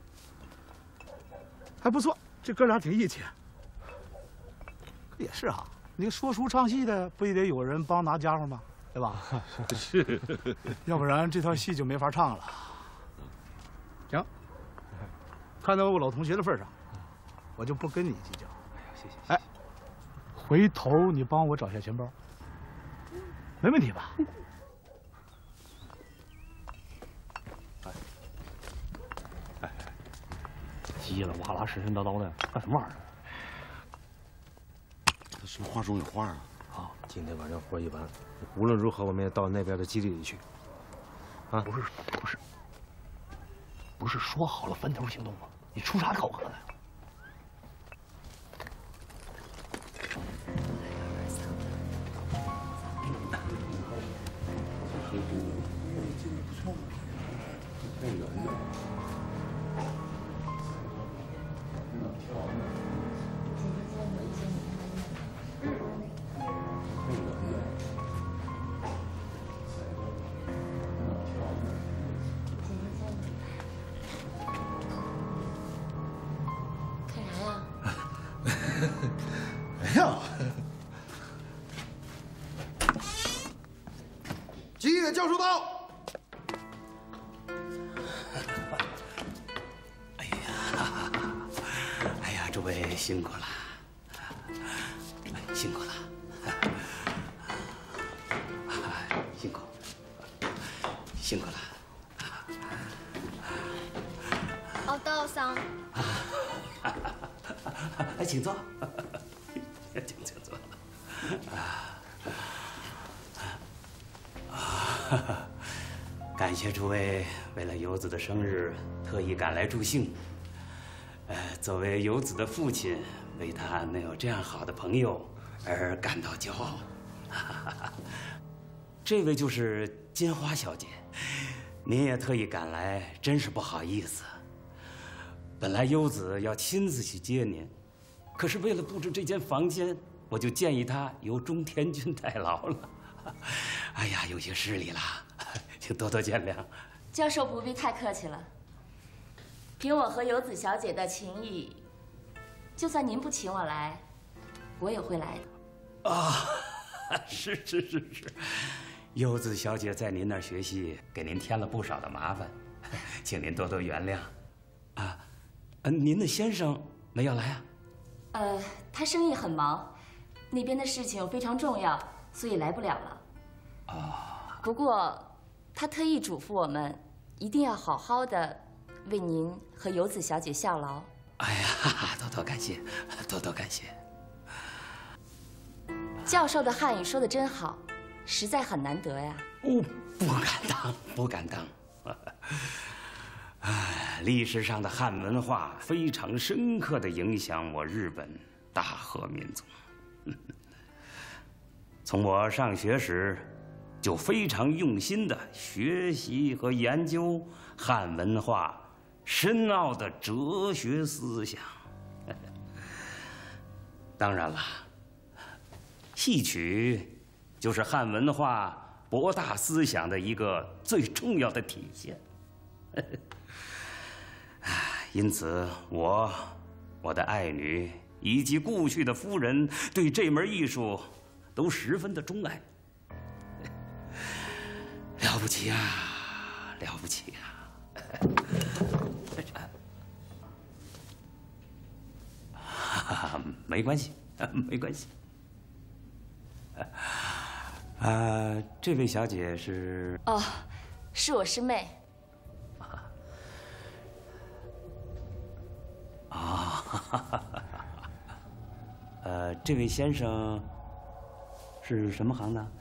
还不错，这哥俩挺义气。也是啊，你说书唱戏的，不也得有人帮拿家伙吗？对吧？ 是， 要不然这套戏就没法唱了。行，看在我老同学的份上，我就不跟你计较。 哎呀，谢谢。 哎，回头你帮我找下钱包，没问题吧？ 哎，叽里哇啦、神神叨叨的，干什么玩意儿？ 他什么话中有话啊？ 好，今天晚上活一完，无论如何我们也到那边的基地里去。啊， 不是不是，不是说好了分头行动吗？你出啥口喝的？ 哎呀，吉野教授到。 哎呀，哎呀，诸位辛苦了，辛苦了，辛苦，辛苦了。 お父さん。 哎，请坐，请请坐。啊，感谢诸位为了游子的生日特意赶来助兴。呃，作为游子的父亲，为他能有这样好的朋友而感到骄傲。这位就是金花小姐，您也特意赶来，真是不好意思。本来游子要亲自去接您。可是为了布置这间房间，我就建议他由中田君代劳了。哎呀，有些失礼了，请多多见谅。 教授不必太客气了。凭我和游子小姐的情谊，就算您不请我来，我也会来的。 啊，是是是是，游子小姐在您那儿学习，给您添了不少的麻烦，请您多多原谅。啊，呃，您的先生没有来啊？ 呃，他生意很忙，那边的事情非常重要，所以来不了了。 哦。 不过，他特意嘱咐我们，一定要好好的为您和游子小姐效劳。 哎呀，多多感谢，多多感谢。 教授的汉语说的真好，实在很难得呀。 哦， 不敢当，不敢当。哎，历史上的汉文化非常深刻地影响我日本大和民族。从我上学时，就非常用心地学习和研究汉文化深奥的哲学思想。当然了，戏曲就是汉文化博大思想的一个最重要的体现。因此，我、我的爱女以及故去的夫人对这门艺术都十分的钟爱。了不起呀，了不起呀！没关系，没关系。啊，这位小姐是？ 哦，是我师妹。 啊，呃，这位先生是什么行的？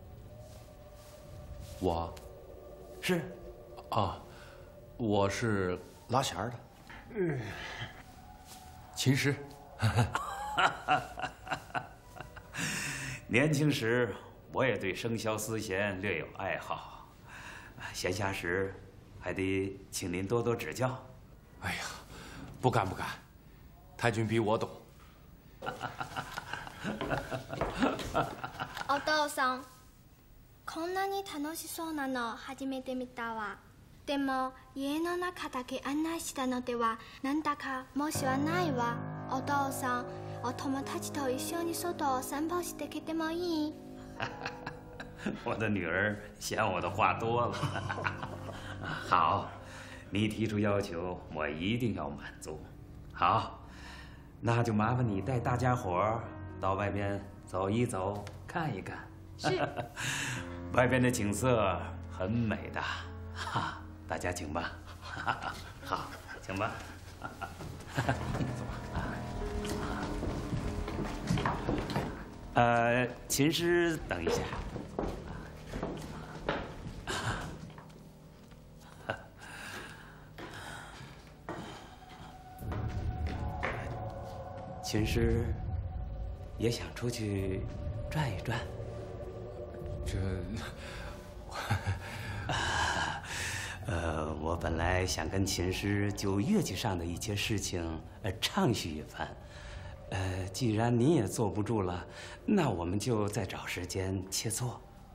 我， 是， 啊，我是拉弦儿的，嗯，琴师。 年轻时我也对笙箫丝弦略有爱好，闲暇时还得请您多多指教。 哎呀，不敢不敢，太君比我懂。 お父さん、こんなに楽しそうなの初めて見たわ。でも家の中だけ案内したのではなんだか申し訳ないわ。お父さん、お友達と一緒に外を散歩してきてもいい？ 我的女儿嫌我的话多了。好，你提出要求，我一定要满足。好，那就麻烦你带大家伙儿到外边走一走，看一看。 是。 外边的景色很美的，哈，大家请吧。好，请吧。走吧。呃，琴师，等一下。琴师也想出去转一转。 这， 呃，我本来想跟琴师就乐器上的一些事情，呃，畅叙一番。呃，既然您也坐不住了，那我们就再找时间切磋。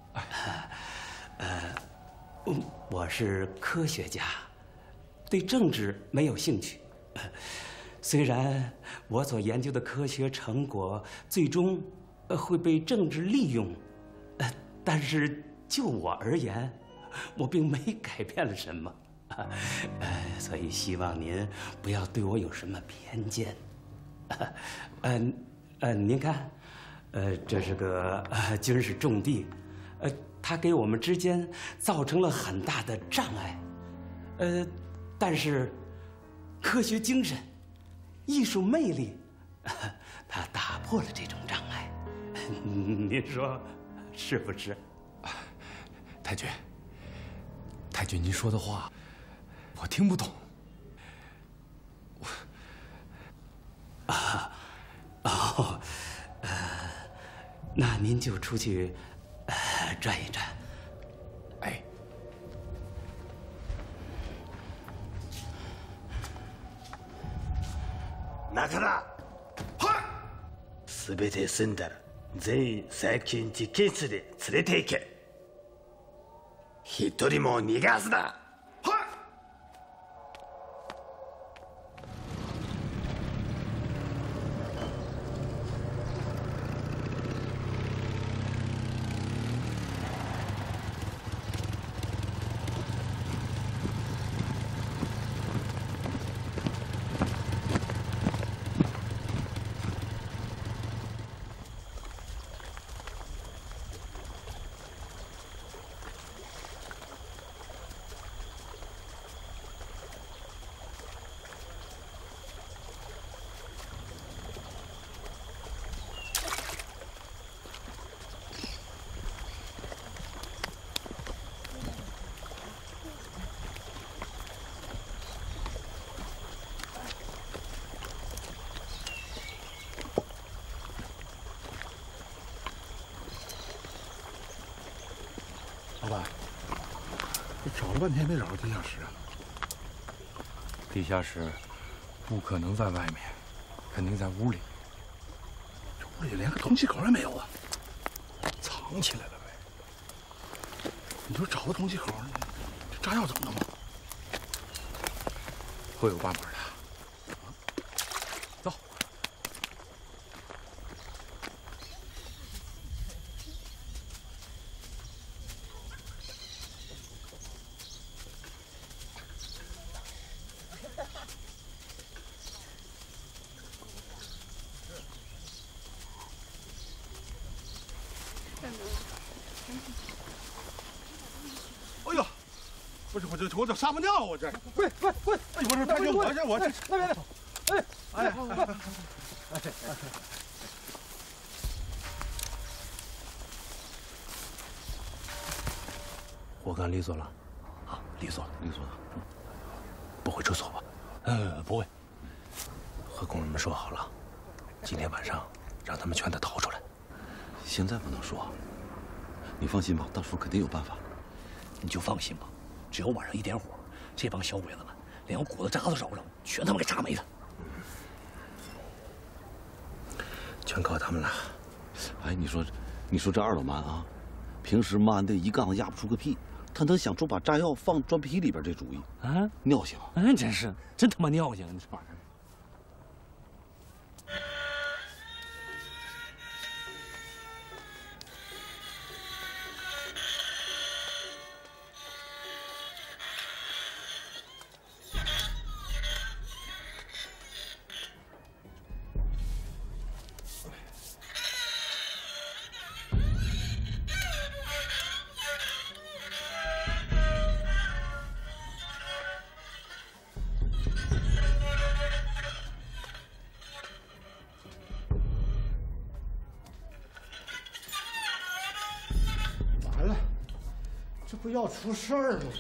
呃，我是科学家，对政治没有兴趣。虽然我所研究的科学成果最终会被政治利用，呃，但是就我而言，我并没改变了什么。呃，所以希望您不要对我有什么偏见。呃，呃，您看，呃，这是个呃军事重地，呃，它给我们之间造成了很大的障碍，呃，但是科学精神、艺术魅力，它打破了这种障碍。您说是不是？ 太君，太君，您说的话我听不懂。 啊，哦，呃，那您就出去，呃，转一转。 哎， 中田、はい。すべて済んだら全員最近実験室で連れて行け。一人も逃がすな。 找了半天没找着地下室啊。 地下室不可能在外面，肯定在屋里。 这屋里连个通气口也没有啊！ 藏起来了呗。 你说找个通气口，这炸药怎么弄啊？ 会有办法的。 哎呦，不是我这我这撒泡尿我这，喂喂喂！哎，我这大姐，我这我这那边那，哎哎哎！ 我跟李所了，啊，李所了，李所了，不会出错吧？呃，不会。和工人们说好了，今天晚上让他们全都逃出来。 现在不能说。你放心吧，大叔肯定有办法。 你就放心吧，只要晚上一点火，这帮小鬼子们连个骨头渣都找不着，全他妈给炸没了。全靠他们了。 哎，你说，你说这二老蛮啊，平时蛮的一杠子压不出个屁，他能想出把炸药放砖坯里边这主意啊？ 尿性！ 哎，真是，真他妈尿性！你这玩意儿。 完了，这不要出事儿了！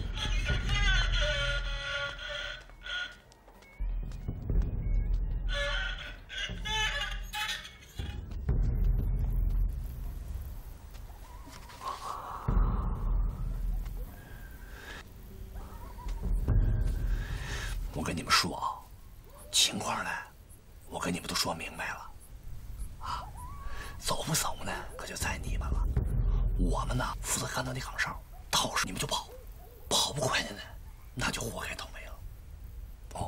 我跟你们说啊，情况呢，我跟你们都说明白了，啊，走不走呢，可就在你们了。我们呢，负责干到那岗哨，到时候你们就跑，跑不快的呢，那就活该倒霉了。哦。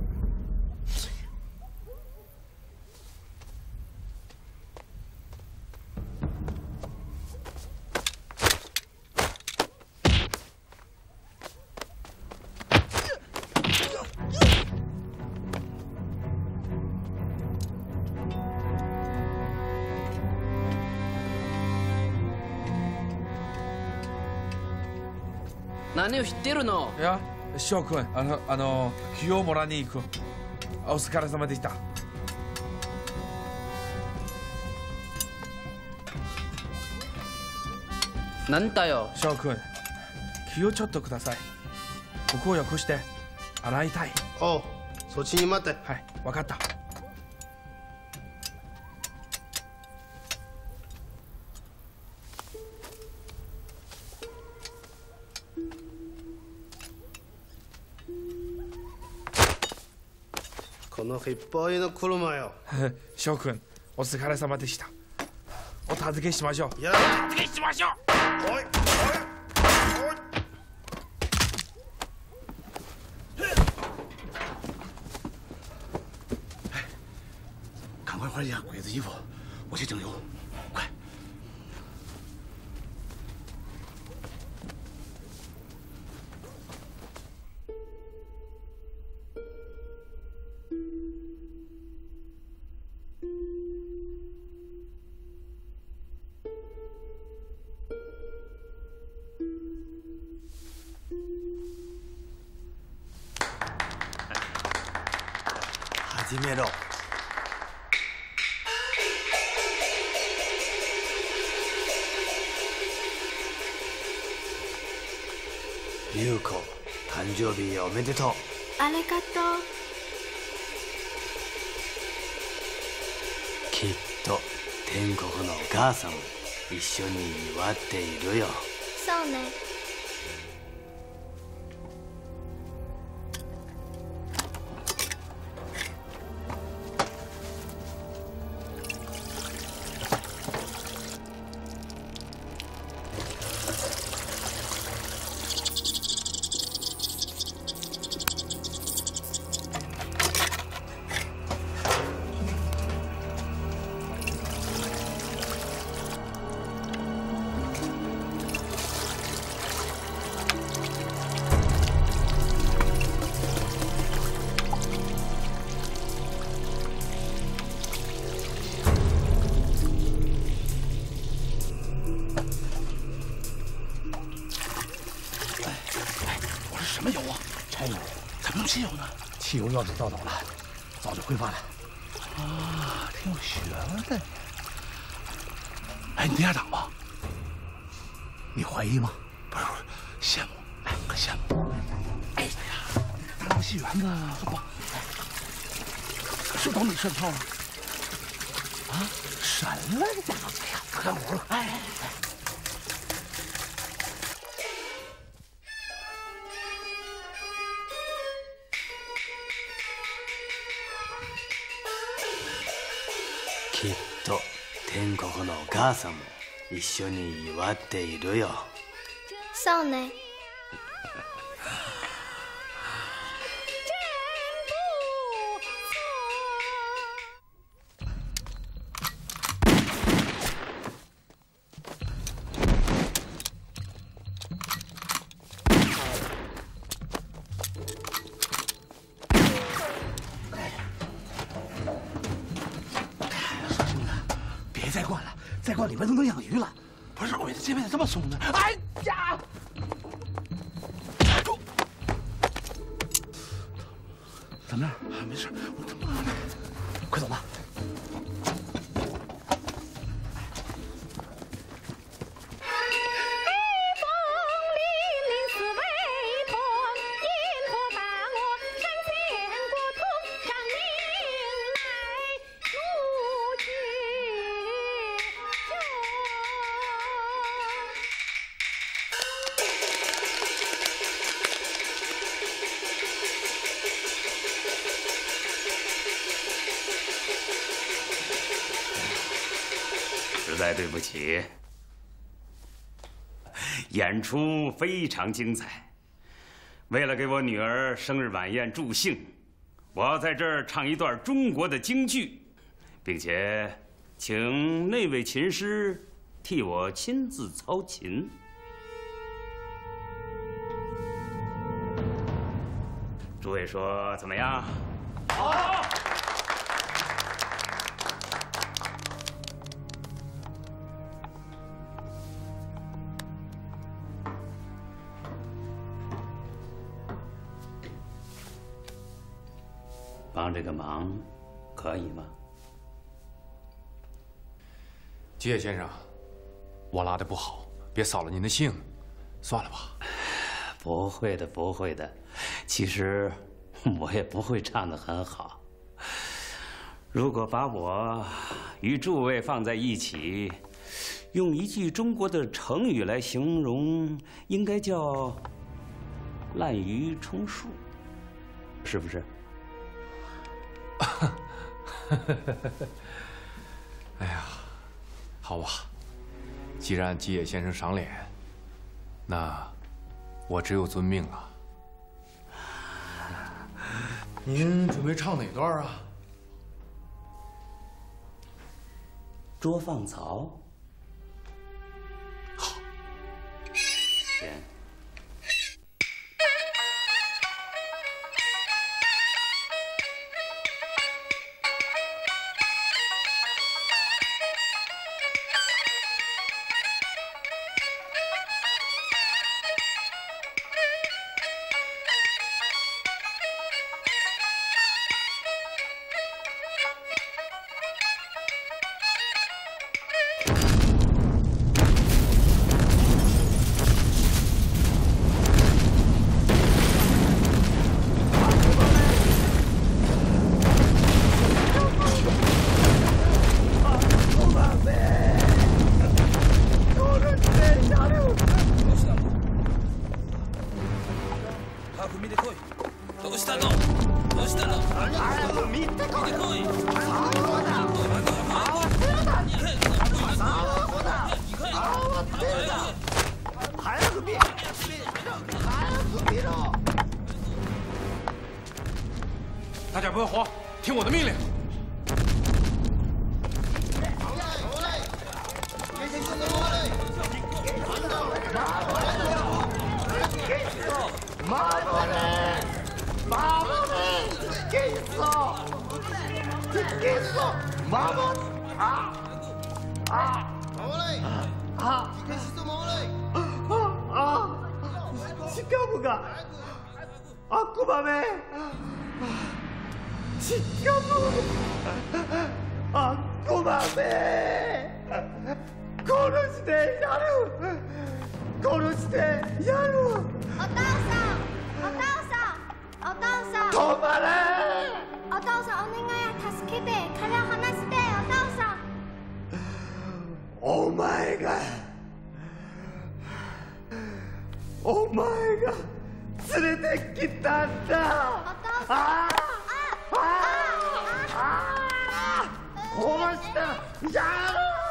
何を知ってるの？ いや、翔くん、あの、あの、気をもらいに行く。お疲れ様でした。 なんだよ。 翔くん、気をちょっとください。ここをよこして、洗いたい。 おう、そっちに待って。 はい、わかった。 このいっぱいの車よ。 翔くん、お疲れ様でした。お助けしましょう。 いや、 お助けしましょう。 おい、おい、おい。 赶快换件鬼子衣服，我去整油，快！ 始めろ。優子、誕生日おめでとう。 ありがとう。 きっと天国のお母さんも一緒に祝っているよ。 そうね。 汽油要是倒倒了，早就挥发了。 啊，挺有学问的。 哎，你家长吗？你怀疑吗？ 不是，不是，羡慕，哎，可羡慕。哎呀，大闹戏园子不，是都没渗透啊？啊，神了！哎呀，可干活了。哎哎哎。 きっと天国のお母さんも一緒に祝っているよ。 そうね。 再灌了，再灌里面都能养鱼了。不是鬼子这辈子这么怂呢？哎呀！怎么样？没事，我他妈的，快走吧。 实在对不起，演出非常精彩。为了给我女儿生日晚宴助兴，我要在这儿唱一段中国的京剧，并且请那位琴师替我亲自操琴。诸位说怎么样？好。 帮这个忙，可以吗？ 吉野先生，我拉的不好，别扫了您的兴，算了吧。 不会的，不会的。其实我也不会唱得很好。如果把我与诸位放在一起，用一句中国的成语来形容，应该叫“滥竽充数”，是不是？ 哎呀，好吧，既然吉野先生赏脸，那我只有遵命了。您准备唱哪段啊？ 捉放曹。 好。 先。 大家不要慌，听我的命令。 あっこまめ殺してやる殺してやるお父さんお父さんお父さん止まれお父さんお願いや助けて彼を離してお父さんお前がお前が連れてきたんだお父さんあああ殺したやろう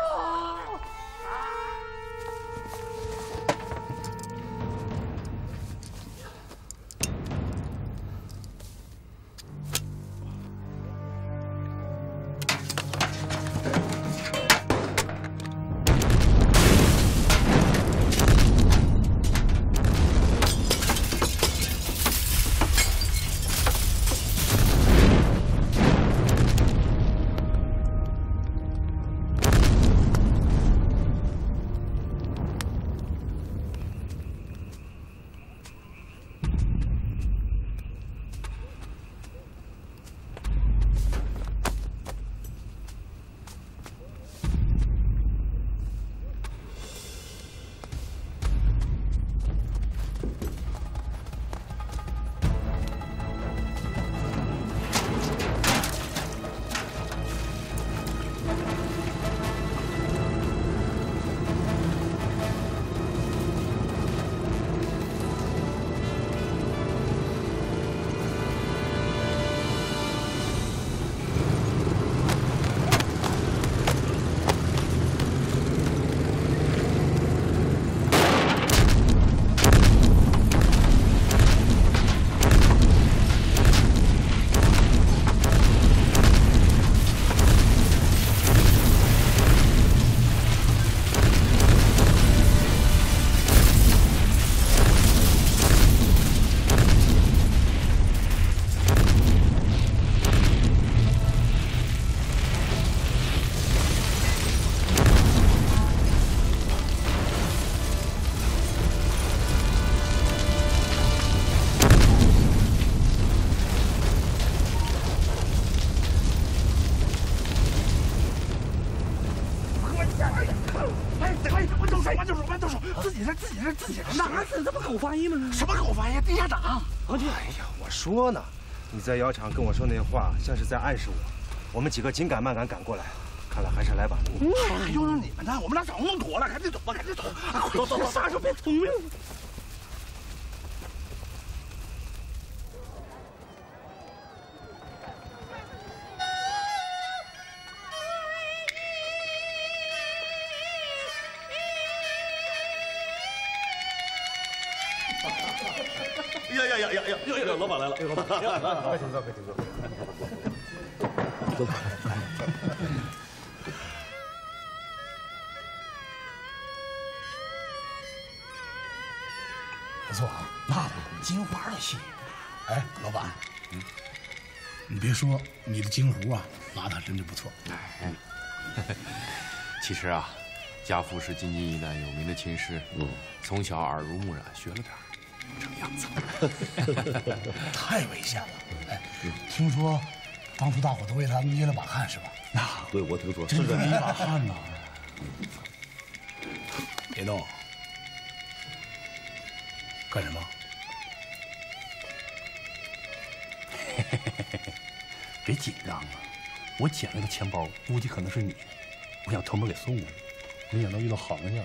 哪是这么狗翻译吗？什么狗翻译？地下党！ 哎呀，我说呢，你在窑厂跟我说那话，像是在暗示我。我们几个紧赶慢赶赶过来，看来还是来晚了。 还用你们呢？我们俩早弄妥了，赶紧走吧，赶紧走！走走走，杀手变聪明了。 呀呀呀呀呀！呀呀，老板来了！老板，来来，快请坐，快请坐。坐吧。 不错啊，那的金花的戏。哎，老板，嗯，你别说，你的京胡啊，拉的真的不错。 哎，其实啊，家父是京津一带有名的琴师，嗯，从小耳濡目染，学了点儿。成样子， 太危险了！哎，听说当初大伙都为他捏了把汗，是吧？ 那对，我听说真是捏一把汗呐！别动，干什么？ 别紧张啊！我捡了个钱包，估计可能是你，我想偷摸给送了。没想到遇到行家。